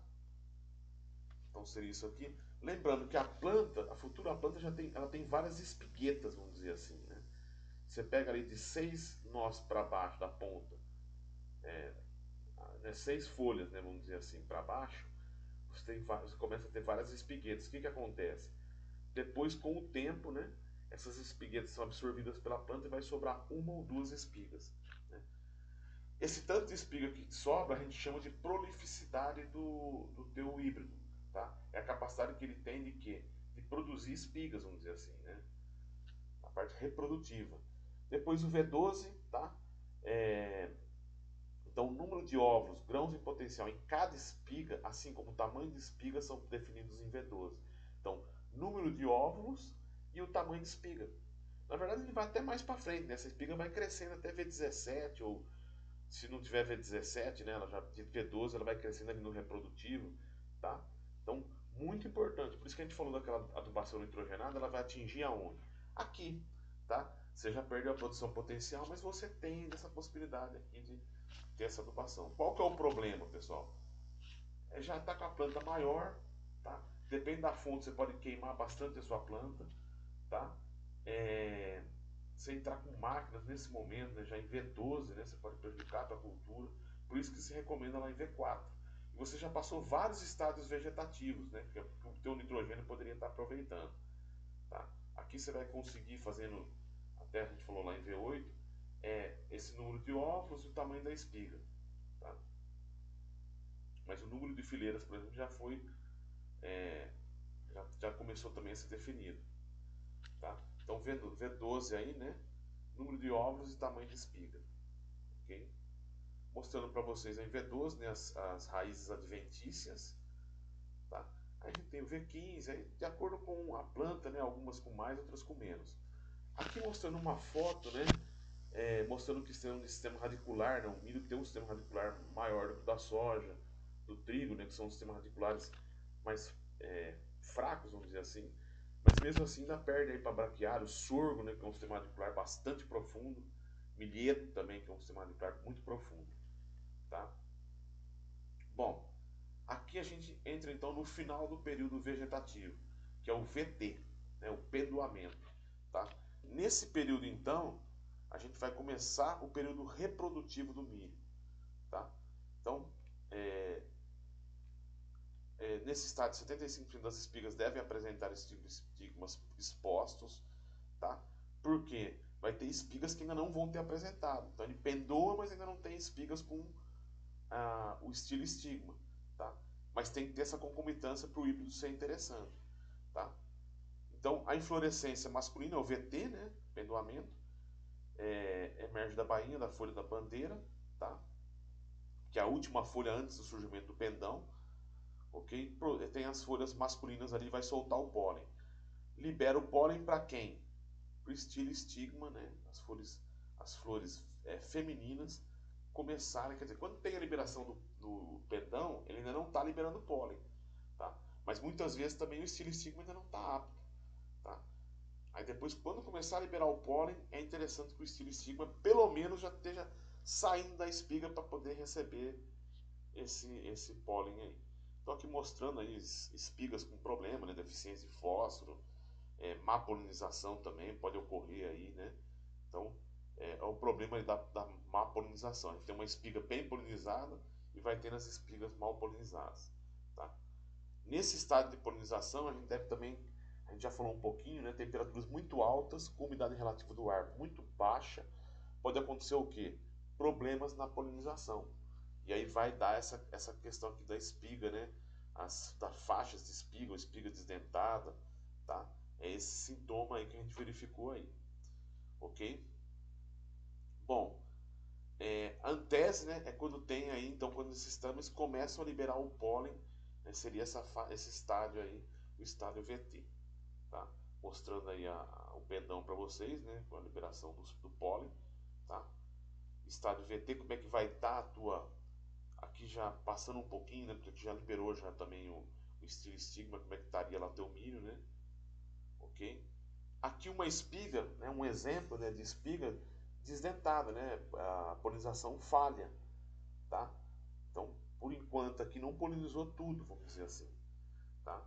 Então seria isso aqui. Lembrando que a planta, a futura planta já tem, ela tem várias espiguetas, vamos dizer assim, né? Você pega ali de seis nós para baixo da ponta, é, né, seis folhas, né, vamos dizer assim, para baixo, você, tem, você começa a ter várias espiguetas. O que, que acontece? Depois, com o tempo, né, essas espiguetas são absorvidas pela planta e vai sobrar uma ou duas espigas, né? Esse tanto de espiga que sobra a gente chama de prolificidade do, do teu híbrido, tá? É a capacidade que ele tem de quê? De produzir espigas, vamos dizer assim, né? A parte reprodutiva. Depois o V doze, tá? É... Então o número de óvulos, grãos em potencial em cada espiga, assim como o tamanho de espiga, são definidos em V doze. Então, número de óvulos e o tamanho de espiga. Na verdade, ele vai até mais para frente, né? Essa espiga vai crescendo até V dezessete, ou se não tiver V dezessete, né? Ela já V doze, ela vai crescendo ali no reprodutivo, tá? Então, muito importante. Por isso que a gente falou daquela adubação nitrogenada, ela vai atingir aonde? Aqui, tá? Você já perdeu a produção potencial, mas você tem essa possibilidade aqui de ter essa adubação. Qual que é o problema, pessoal? É, já está com a planta maior, tá? Depende da fonte, você pode queimar bastante a sua planta, tá? É, você entrar com máquinas nesse momento, né, já em V doze, né, você pode prejudicar a tua cultura. Por isso que se recomenda lá em V quatro. E você já passou vários estádios vegetativos, né, que o teu nitrogênio poderia estar aproveitando, tá? Aqui você vai conseguir fazendo, até a gente falou lá em V oito, é esse número de óvulos e o tamanho da espiga, tá? Mas o número de fileiras, por exemplo, já foi é, já, já começou também a ser definido. Tá? Então V doze aí, né? Número de óvulos e tamanho de espiga. Ok? Mostrando para vocês aí V doze, né? As, as raízes adventícias. Tá? Aí a gente tem o V quinze, aí, de acordo com a planta, né? Algumas com mais, outras com menos. Aqui mostrando uma foto, né? É, mostrando que tem um sistema radicular, né? O milho tem um sistema radicular maior do que o da soja, do trigo, né? Que são sistemas radiculares mais é, fracos, vamos dizer assim. Mas mesmo assim ainda perde aí para braquiário, sorgo, né? Que é um sistema radicular bastante profundo. Milheto também, que é um sistema radicular muito profundo. Tá? Bom, aqui a gente entra então no final do período vegetativo, que é o V T, né? O pendoamento. Tá? Nesse período então, a gente vai começar o período reprodutivo do milho. Tá? Então, é, é, nesse estágio, setenta e cinco por cento das espigas devem apresentar estigmas expostos. Tá? Por quê? Vai ter espigas que ainda não vão ter apresentado. Então ele pendoa, mas ainda não tem espigas com ah, o estilo estigma. Tá? Mas tem que ter essa concomitância para o híbrido ser interessante. Tá? Então a inflorescência masculina é o V T, né? Pendoamento. É, emerge da bainha, da folha da bandeira, tá? Que é a última folha antes do surgimento do pendão, ok? Tem as folhas masculinas ali, vai soltar o pólen. Libera o pólen para quem? Para o estilo estigma, né? As flores, as flores é, femininas começarem, quer dizer, quando tem a liberação do, do pendão, ele ainda não está liberando pólen, tá? Mas muitas vezes também o estilo estigma ainda não está apto, tá? Aí depois, quando começar a liberar o pólen, é interessante que o estilo estigma pelo menos já esteja saindo da espiga para poder receber esse, esse pólen aí. Estou aqui mostrando aí espigas com problema, né? Deficiência de fósforo, é, má polinização também pode ocorrer aí, né? Então, é, é o problema da, da má polinização. A gente tem uma espiga bem polinizada e vai ter as espigas mal polinizadas, tá? Nesse estado de polinização, a gente deve também, a gente já falou um pouquinho, né? Temperaturas muito altas, com umidade relativa do ar muito baixa, pode acontecer o quê? Problemas na polinização. E aí vai dar essa, essa questão aqui da espiga, né? As da faixas de espiga, ou espiga desdentada, tá? É esse sintoma aí que a gente verificou aí, ok? Bom, é, antese, né? É quando tem aí, então quando esses estames começam a liberar o pólen, né, seria essa, esse estádio aí, o estádio V T, tá? Mostrando aí a, a, o pendão para vocês, né? Com a liberação do, do pólen, tá? Estádio V T, como é que vai estar tá a tua... Aqui já passando um pouquinho, né? Porque aqui já liberou já também o, o estilo estigma, como é que estaria lá teu milho, né? Ok? Aqui uma espiga, né? Um exemplo, né, de espiga desdentada, né? A polinização falha, tá? Então, por enquanto aqui não polinizou tudo, vamos dizer assim, tá?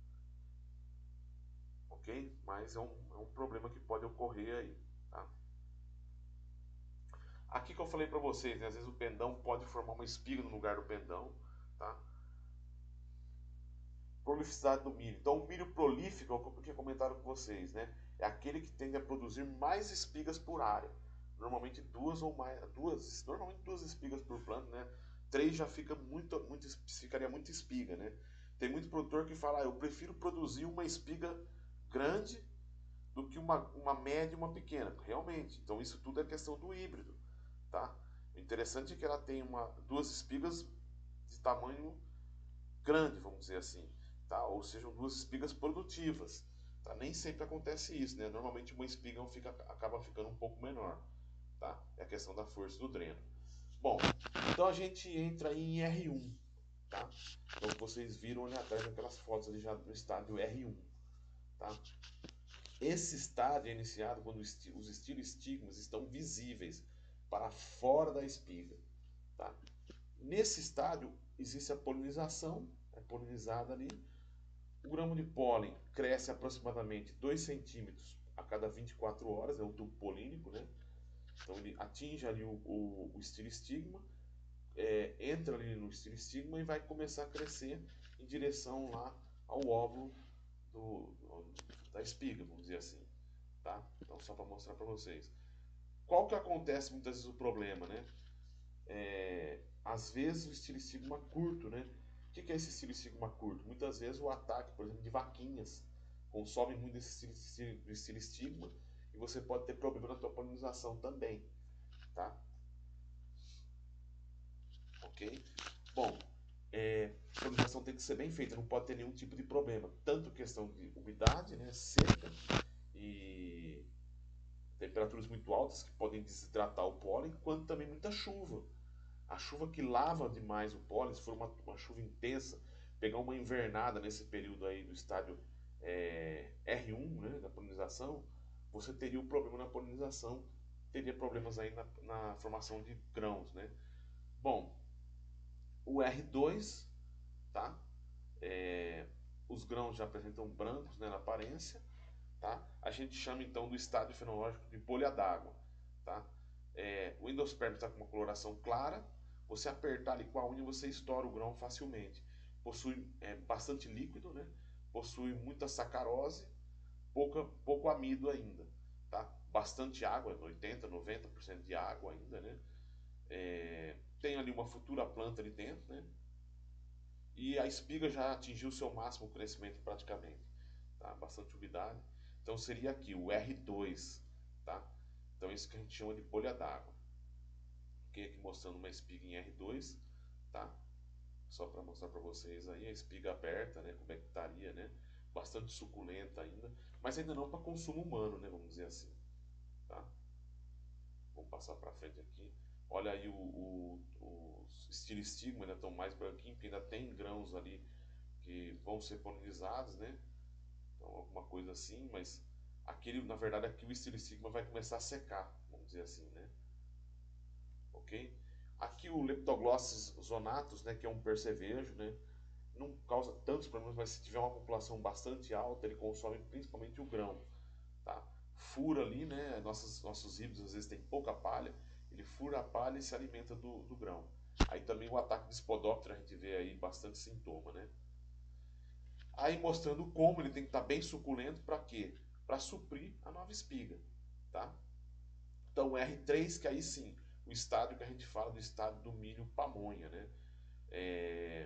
Ok? Mas é um, é um problema que pode ocorrer aí, tá? Aqui que eu falei para vocês, né? Às vezes o pendão pode formar uma espiga no lugar do pendão, tá? Prolificidade do milho. Então, o milho prolífico, é o que eu tinha comentado com vocês, né? É aquele que tende a produzir mais espigas por área. Normalmente duas ou mais, duas, normalmente duas espigas por planta, né? Três já fica muito, muito, ficaria muita espiga, né? Tem muito produtor que fala, ah, eu prefiro produzir uma espiga grande do que uma, uma média e uma pequena. Realmente, então isso tudo é questão do híbrido, tá? O interessante é que ela tem uma, duas espigas de tamanho grande, vamos dizer assim, tá? Ou sejam duas espigas produtivas, tá? Nem sempre acontece isso, né? Normalmente uma espiga fica, acaba ficando um pouco menor, tá? É a questão da força do dreno. Bom, então a gente entra em R um, tá? Então vocês viram ali atrás aquelas fotos ali já no estádio R um, tá? Esse estádio é iniciado quando os estiloestigmas estão visíveis para fora da espiga, tá? Nesse estádio existe a polinização, é polinizada ali. O grão de pólen cresce aproximadamente dois centímetros a cada vinte e quatro horas, é o tubo polínico, né? Então ele atinge ali o, o, o estilistigma, é, entra ali no estilistigma e vai começar a crescer em direção lá ao óvulo do, da espiga, vamos dizer assim, tá? Então só para mostrar para vocês. Qual que acontece muitas vezes o problema, né? É, às vezes o estilistigma curto, né? O que é esse cilistigma curto? Muitas vezes o ataque, por exemplo, de vaquinhas, consome muito desse cilistigma e você pode ter problema na tua polinização também, tá? Ok? Bom, é, a polinização tem que ser bem feita, não pode ter nenhum tipo de problema, tanto questão de umidade, né, seca e temperaturas muito altas que podem desidratar o pólen, quanto também muita chuva. A chuva que lava demais o pólen, se for uma, uma chuva intensa, pegar uma invernada nesse período aí do estádio é, R um, né, da polinização, você teria um problema na polinização, teria problemas aí na, na formação de grãos, né? Bom, o R dois, tá? É, os grãos já apresentam brancos, né, na aparência, tá? A gente chama então do estádio fenológico de bolha d'água, tá? É, o endosperma está com uma coloração clara, você apertar ali com a unha você estoura o grão facilmente. Possui é, bastante líquido, né? Possui muita sacarose, pouca, pouco amido ainda, tá? Bastante água, oitenta, noventa por cento de água ainda, né? É, tem ali uma futura planta ali dentro, né? E a espiga já atingiu seu máximo crescimento praticamente, tá? Bastante umidade. Então seria aqui o R dois, tá? Então isso que a gente chama de bolha d'água. Fiquei aqui mostrando uma espiga em R dois, tá? Só para mostrar para vocês aí a espiga aberta, né? Como é que estaria, né? Bastante suculenta ainda, mas ainda não para consumo humano, né? Vamos dizer assim, tá? Vamos passar para frente aqui. Olha aí o, o, os estilistigmas ainda estão mais branquinhos, porque ainda tem grãos ali que vão ser polinizados, né? Então, alguma coisa assim, mas aquele, na verdade, aqui o estilistigma vai começar a secar, vamos dizer assim, né? Ok? Aqui o Leptoglossus zonatus, né, que é um percevejo, né? Não causa tantos problemas, mas se tiver uma população bastante alta, ele consome principalmente o grão, tá? Fura ali, né? Nossos, nossos híbridos às vezes tem pouca palha, ele fura a palha e se alimenta do, do grão. Aí também o ataque de Spodoptera, a gente vê aí bastante sintoma, né? Aí mostrando como ele tem que estar bem suculento para quê? Para suprir a nova espiga, tá? Então o R três, que aí sim, o estádio que a gente fala do estádio do milho pamonha, né? É,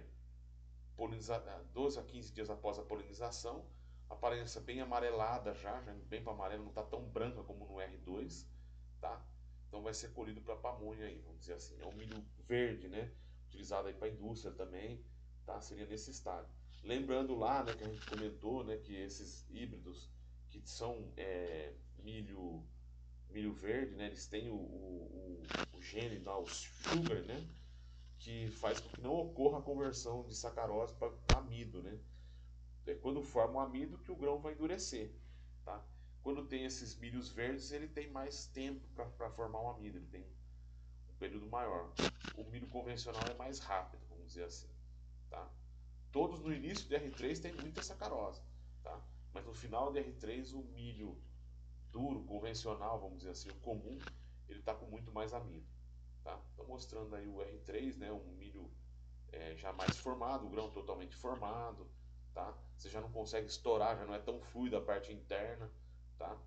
doze a quinze dias após a polinização, aparência bem amarelada já, já bem para amarelo, não está tão branca como no R dois, tá? Então vai ser colhido para pamonha aí, vamos dizer assim. É um milho verde, né? Utilizado aí para indústria também, tá? Seria nesse estágio. Lembrando lá, né, que a gente comentou, né, que esses híbridos que são é, milho milho verde, né, eles têm o, o, o, o gene lá, o sugar, né, que faz com que não ocorra a conversão de sacarose para amido, né? É quando forma o amido que o grão vai endurecer, tá? Quando tem esses milhos verdes, ele tem mais tempo para formar um amido, ele tem um período maior. O milho convencional é mais rápido, vamos dizer assim, tá? Todos no início de R três tem muita sacarose, tá? Mas no final de R três o milho duro, convencional, vamos dizer assim, o comum, ele está com muito mais amido, tá? Estou mostrando aí o R três, né? Um milho é, já mais formado, o grão totalmente formado, tá? Você já não consegue estourar, já não é tão fluido a parte interna, tá?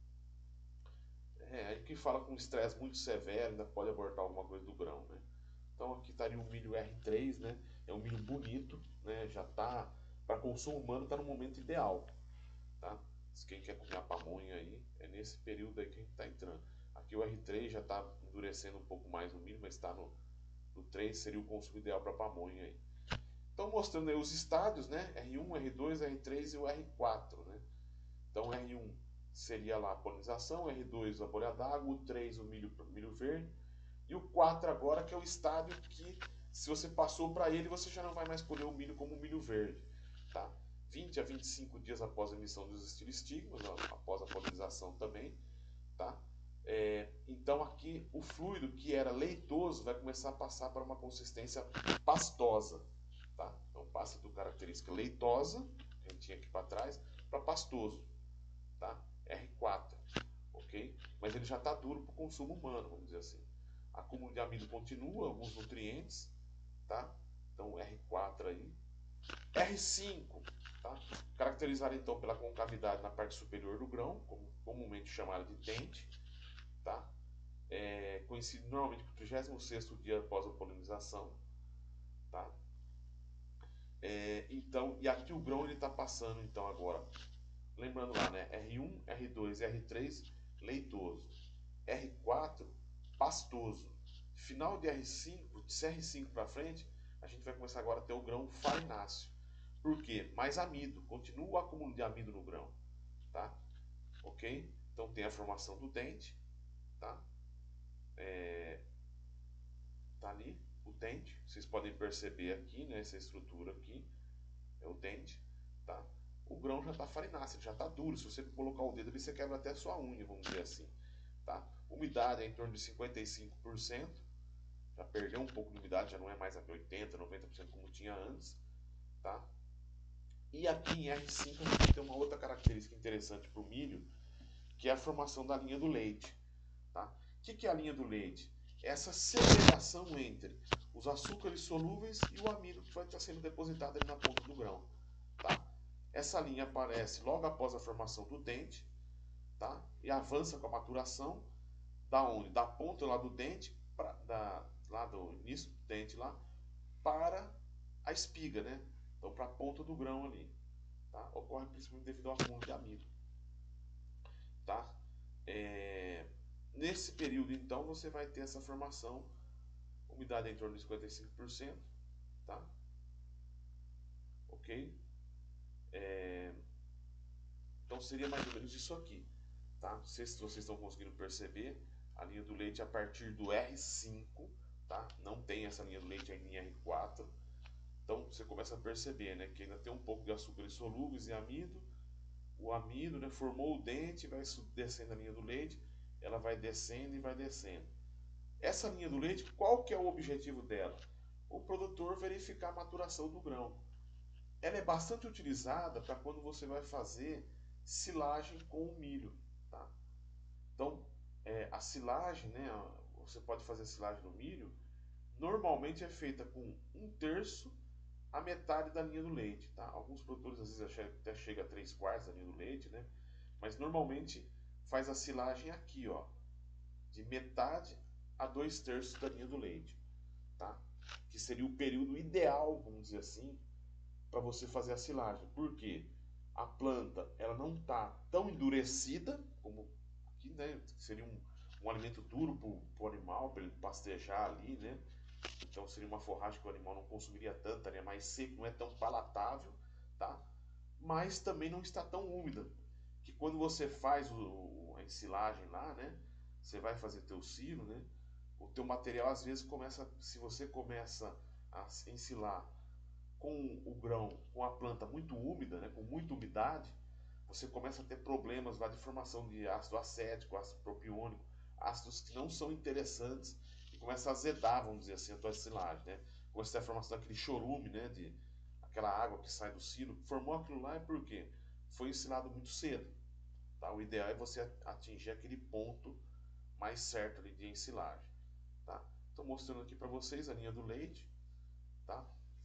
É, aí que fala com estresse muito severo, ainda pode abortar alguma coisa do grão, né? Então aqui estaria o milho R três, né? É um milho bonito, né? Já tá, para consumo humano, está no momento ideal, tá? Se quem quer comer a pamonha aí, é nesse período aí que a gente está entrando. Aqui o R três já está endurecendo um pouco mais o milho, mas está no, no três, seria o consumo ideal para pamonha aí. Então mostrando aí os estádios, né? R um, R dois, R três e o R quatro, né? Então R um seria lá a polinização, R dois a bolha d'água, o três o milho, milho verde, e o quatro agora que é o estádio que, se você passou para ele, você já não vai mais colher o milho como milho verde, tá? vinte a vinte e cinco dias após a emissão dos estilistigmas, após a polinização também, tá? É, então aqui o fluido que era leitoso vai começar a passar para uma consistência pastosa, tá? Então passa do característica leitosa, que a gente tinha aqui para trás, para pastoso, tá? R quatro, ok? Mas ele já está duro para o consumo humano, vamos dizer assim. Acúmulo de amido continua, alguns nutrientes, tá? Então R quatro aí. R cinco, tá? Caracterizado então pela concavidade na parte superior do grão, como comumente chamada de dente, tá? É conhecido normalmente por trigésimo sexto dia após a polinização, tá? É, então, e aqui o grão ele está passando então agora, lembrando lá, né? R um, R dois, R três, leitoso. R quatro, pastoso. Final de R cinco, de R cinco para frente, a gente vai começar agora a ter o grão farináceo. Por quê? Mais amido, continua o acúmulo de amido no grão, tá? Ok? Então tem a formação do dente, tá? É, tá ali o dente, vocês podem perceber aqui, né? Essa estrutura aqui é o dente, tá? O grão já está farináceo, já está duro. Se você colocar o dedo ali, você quebra até a sua unha, vamos dizer assim, tá? Umidade é em torno de cinquenta e cinco por cento, já perdeu um pouco de umidade, já não é mais a oitenta por cento, noventa por cento como tinha antes, tá? E aqui em R cinco a gente tem uma outra característica interessante para o milho, que é a formação da linha do leite, tá? O que, que é a linha do leite? Essa segregação entre os açúcares solúveis e o amido que vai estar sendo depositado ali na ponta do grão, tá? Essa linha aparece logo após a formação do dente, tá? E avança com a maturação, da onde? Da ponta lá do dente, pra, da, lá do início do dente lá, para a espiga, né? Então para a ponta do grão ali, tá? Ocorre principalmente devido ao acúmulo de amido, tá? É... Nesse período então você vai ter essa formação, umidade em torno de cinquenta e cinco por cento, tá? Ok? É... Então seria mais ou menos isso aqui, tá? Não sei se vocês estão conseguindo perceber a linha do leite a partir do R cinco, tá? Não tem essa linha do leite ainda em R quatro. Então você começa a perceber, né, que ainda tem um pouco de açúcares solúveis e amido. O amido, né, formou o dente, vai descendo a linha do leite, ela vai descendo e vai descendo. Essa linha do leite, qual que é o objetivo dela? O produtor verificar a maturação do grão. Ela é bastante utilizada para quando você vai fazer silagem com o milho, tá? Então, é, a silagem, né, você pode fazer silagem no milho, normalmente é feita com um terço a metade da linha do leite, tá? Alguns produtores às vezes até chega a três quartos da linha do leite, né? Mas normalmente faz a silagem aqui, ó, de metade a dois terços da linha do leite, tá? Que seria o período ideal, vamos dizer assim, para você fazer a silagem. Por quê? A planta ela não está tão endurecida como aqui, né? Seria um, um alimento duro para o animal, para ele pastejar ali, né? Então seria uma forragem que o animal não consumiria tanto, estaria mais seco, não é tão palatável, tá? Mas também não está tão úmida, que quando você faz o, a ensilagem lá, né? Você vai fazer teu silo, né? O teu material às vezes começa, se você começa a ensilar com o grão, com a planta muito úmida, né? Com muita umidade, você começa a ter problemas lá de formação de ácido acético, ácido propiônico, ácidos que não são interessantes e começa a azedar, vamos dizer assim, a tua silagem, né? Começa a ter a formação daquele chorume, né? De aquela água que sai do silo. Formou aquilo lá é porque foi ensilado muito cedo, tá? O ideal é você atingir aquele ponto mais certo ali de ensilagem, tá? Estou mostrando aqui para vocês a linha do leite, tá?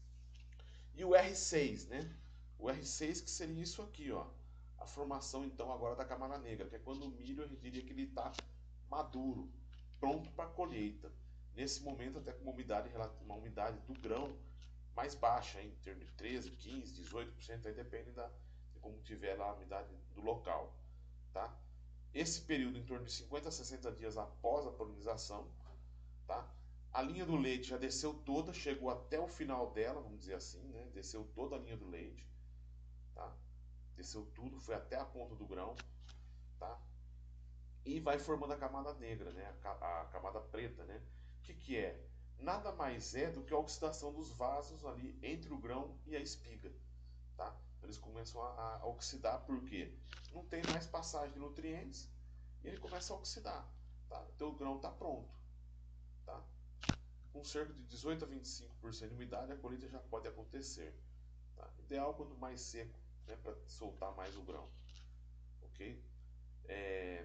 E o R seis, né? O R seis que seria isso aqui, ó. A formação então agora da camada negra, que é quando o milho, eu diria que ele está maduro, pronto para colheita. Nesse momento até com uma umidade, uma umidade do grão mais baixa, em torno de treze, quinze, dezoito por cento, aí depende da, de como tiver lá a umidade do local, tá? Esse período em torno de cinquenta a sessenta dias após a polinização, tá? A linha do leite já desceu toda, chegou até o final dela, vamos dizer assim, né? Desceu toda a linha do leite, tá? Desceu tudo, foi até a ponta do grão, tá? E vai formando a camada negra, né? A, a camada preta, né? O que, que é? Nada mais é do que a oxidação dos vasos ali entre o grão e a espiga, tá? Eles começam a, a oxidar porque não tem mais passagem de nutrientes e ele começa a oxidar, tá? Então o grão está pronto, tá? Com cerca de dezoito a vinte e cinco por cento de umidade, a colheita já pode acontecer. Tá? Ideal quanto mais seco, né, para soltar mais o grão. Ok? É...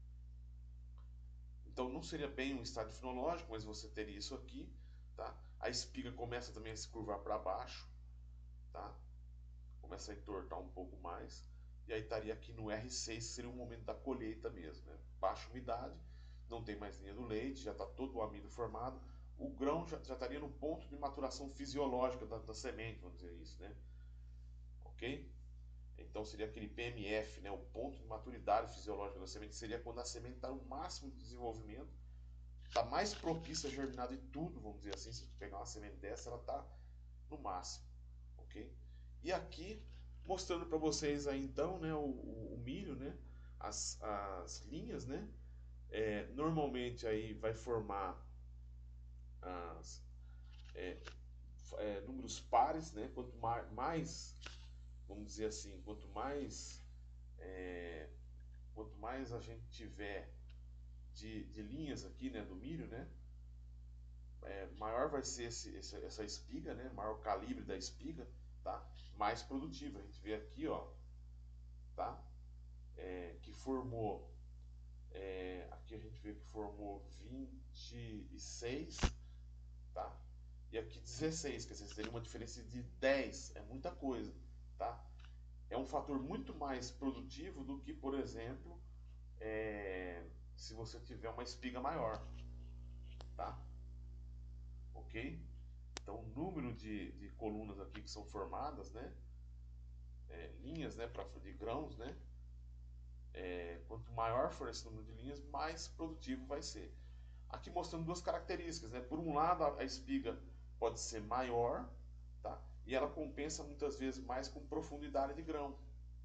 Então não seria bem um estádio fenológico, mas você teria isso aqui. Tá? A espiga começa também a se curvar para baixo. Tá? Começa a entortar um pouco mais. E aí estaria aqui no R seis, que seria o momento da colheita mesmo. Né? Baixa umidade, não tem mais linha do leite, já está todo o amido formado. o grão já, já estaria no ponto de maturação fisiológica da, da semente, vamos dizer isso, né? Ok? Então seria aquele P M F, né? O ponto de maturidade fisiológica da semente seria quando a semente está no máximo de desenvolvimento, está mais propícia a germinar de tudo, vamos dizer assim. Se pegar uma semente dessa, ela está no máximo, ok? E aqui mostrando para vocês aí então, né, o, o, o milho, né, as, as linhas, né, é, normalmente aí vai formar as, é, é, números pares, né, quanto mais, mais, vamos dizer assim, quanto mais, é, quanto mais a gente tiver de, de linhas aqui, né, do milho, né, é, maior vai ser esse, essa, essa espiga, né, maior o calibre da espiga, tá, mais produtiva. A gente vê aqui, ó, tá, é, que formou, é, aqui a gente vê que formou vinte e seis, tá, e aqui dezesseis, quer dizer, seria uma diferença de dez, é muita coisa, tá, é um fator muito mais produtivo do que, por exemplo, é, se você tiver uma espiga maior, tá, ok? Então o número de, de colunas aqui que são formadas, né, é, linhas, né, pra, de grãos, né, é, quanto maior for esse número de linhas, mais produtivo vai ser. Aqui mostrando duas características, né? Por um lado, a espiga pode ser maior, tá? E ela compensa muitas vezes mais com profundidade de grão,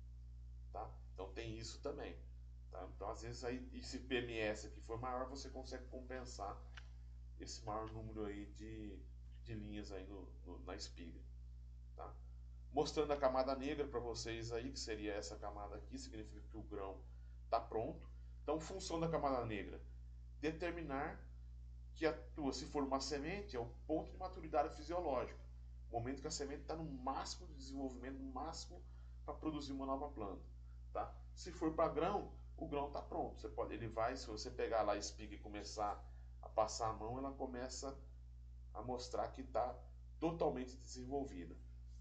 tá? Então tem isso também, tá? Então às vezes aí esse P M S aqui for maior, você consegue compensar esse maior número aí de, de linhas aí no, no, na espiga, tá? Mostrando a camada negra para vocês aí, que seria essa camada aqui, significa que o grão está pronto. Então, função da camada negra: determinar que atua, se for uma semente, é o ponto de maturidade fisiológica, o momento que a semente está no máximo de desenvolvimento, no máximo para produzir uma nova planta, tá? Se for para grão, o grão está pronto. Você pode, ele vai, se você pegar lá a espiga e começar a passar a mão, ela começa a mostrar que está totalmente desenvolvida.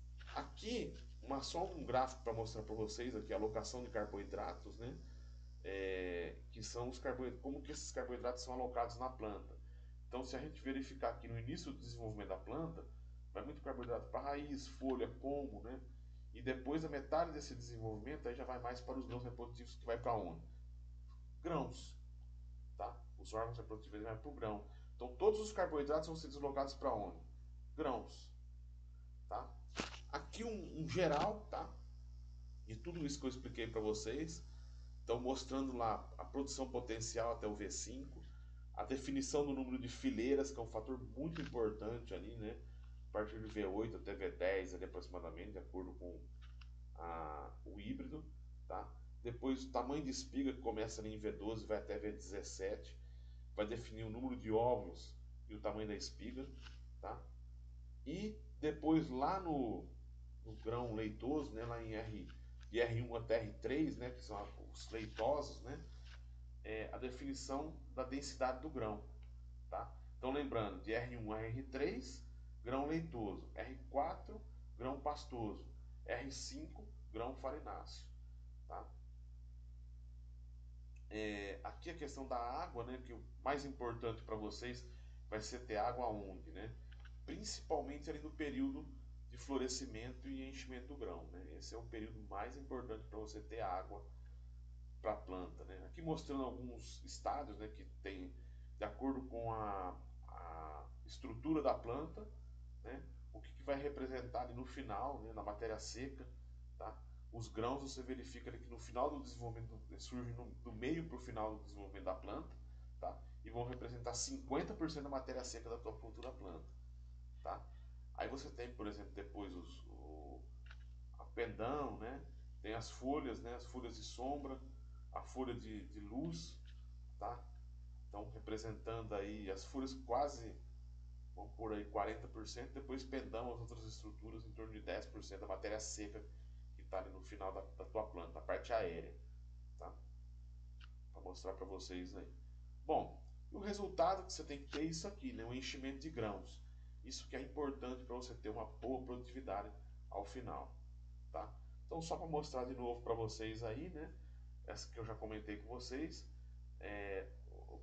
Aqui, uma, só um gráfico para mostrar para vocês aqui a alocação de carboidratos, né? É, que são os carboidratos, como que esses carboidratos são alocados na planta. Então, se a gente verificar aqui no início do desenvolvimento da planta, vai muito carboidrato para raiz, folha, pomo, né? E depois a metade desse desenvolvimento aí já vai mais para os grãos reprodutivos, que vai para onde? Grãos, tá? Os órgãos reprodutivos vão para o grão. Então, todos os carboidratos vão ser deslocados para onde? Grãos, tá? Aqui um, um geral, tá? De tudo isso que eu expliquei para vocês. Então, mostrando lá a produção potencial até o V cinco, a definição do número de fileiras, que é um fator muito importante ali, né? A partir de V oito até V dez, ali aproximadamente, de acordo com a, o híbrido, tá? Depois, o tamanho de espiga, que começa ali em V doze, vai até V dezessete, vai definir o número de óvulos e o tamanho da espiga, tá? E depois, lá no, no grão leitoso, né? Lá em R, de R um até R três, né? Que são os leitosos, né? É a definição da densidade do grão, tá? Então, lembrando, de R um a R três, grão leitoso, R quatro, grão pastoso, R cinco, grão farináceo, tá? É, aqui a questão da água, né, que o mais importante para vocês vai ser ter água onde, né? Principalmente ali no período de florescimento e enchimento do grão, né? Esse é o período mais importante para você ter água para a planta, né? Aqui mostrando alguns estádios, né, que tem, de acordo com a, a estrutura da planta, né, o que, que vai representar ali no final, né, na matéria seca, tá? Os grãos você verifica ali que no final do desenvolvimento, surge no, do meio para o final do desenvolvimento da planta, tá? E vão representar cinquenta por cento da matéria seca da tua futura planta, tá? Aí você tem, por exemplo, depois os, o a pendão, né? Tem as folhas, né? As folhas de sombra, a folha de, de luz, tá? Então, representando aí as folhas quase, vamos por aí quarenta por cento, depois pendão, as outras estruturas em torno de dez por cento da matéria seca que está ali no final da, da tua planta, a parte aérea, tá? Para mostrar para vocês aí. Bom, e o resultado que você tem que ter é isso aqui, né? O enchimento de grãos. Isso que é importante para você ter uma boa produtividade ao final, tá? Então, só para mostrar de novo para vocês aí, né? Essa que eu já comentei com vocês, é, o que, que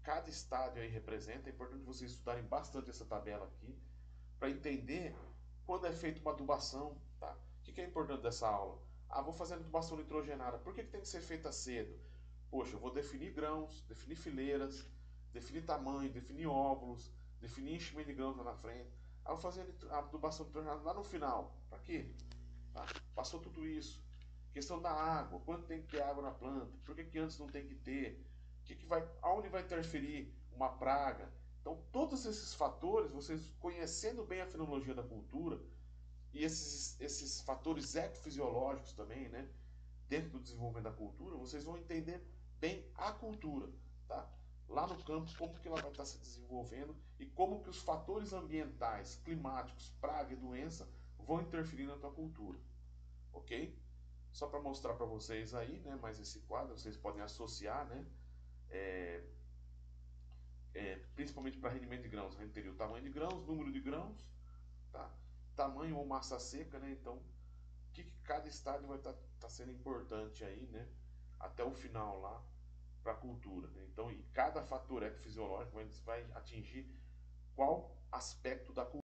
cada estádio aí representa. É importante vocês estudarem bastante essa tabela aqui, para entender quando é feita uma adubação, tá? O que, que é importante dessa aula? Ah, vou fazer adubação nitrogenada. Por que, que tem que ser feita cedo? Poxa, eu vou definir grãos, definir fileiras, definir tamanho, definir óvulos, definir enchimento de grãos lá na frente. Aí eu vou fazer a adubação nitrogenada lá no final. Para quê? Tá? Passou tudo isso. Questão da água, quanto tem que ter água na planta, por que, que antes não tem que ter, que que vai, aonde vai interferir uma praga. Então, todos esses fatores, vocês conhecendo bem a fenologia da cultura e esses, esses fatores ecofisiológicos também, né, dentro do desenvolvimento da cultura, vocês vão entender bem a cultura, tá? Lá no campo, como que ela vai estar se desenvolvendo e como que os fatores ambientais, climáticos, praga e doença vão interferir na tua cultura, ok? Só para mostrar para vocês aí, né, mais esse quadro, vocês podem associar, né, é, é, principalmente para rendimento de grãos, a gente teria o tamanho de grãos, número de grãos, tá? Tamanho ou massa seca, né? Então, o que, que cada estádio vai estar tá, tá sendo importante aí, né? Até o final lá para a cultura. Né? Então, e cada fator ecofisiológico vai, vai atingir qual aspecto da cultura.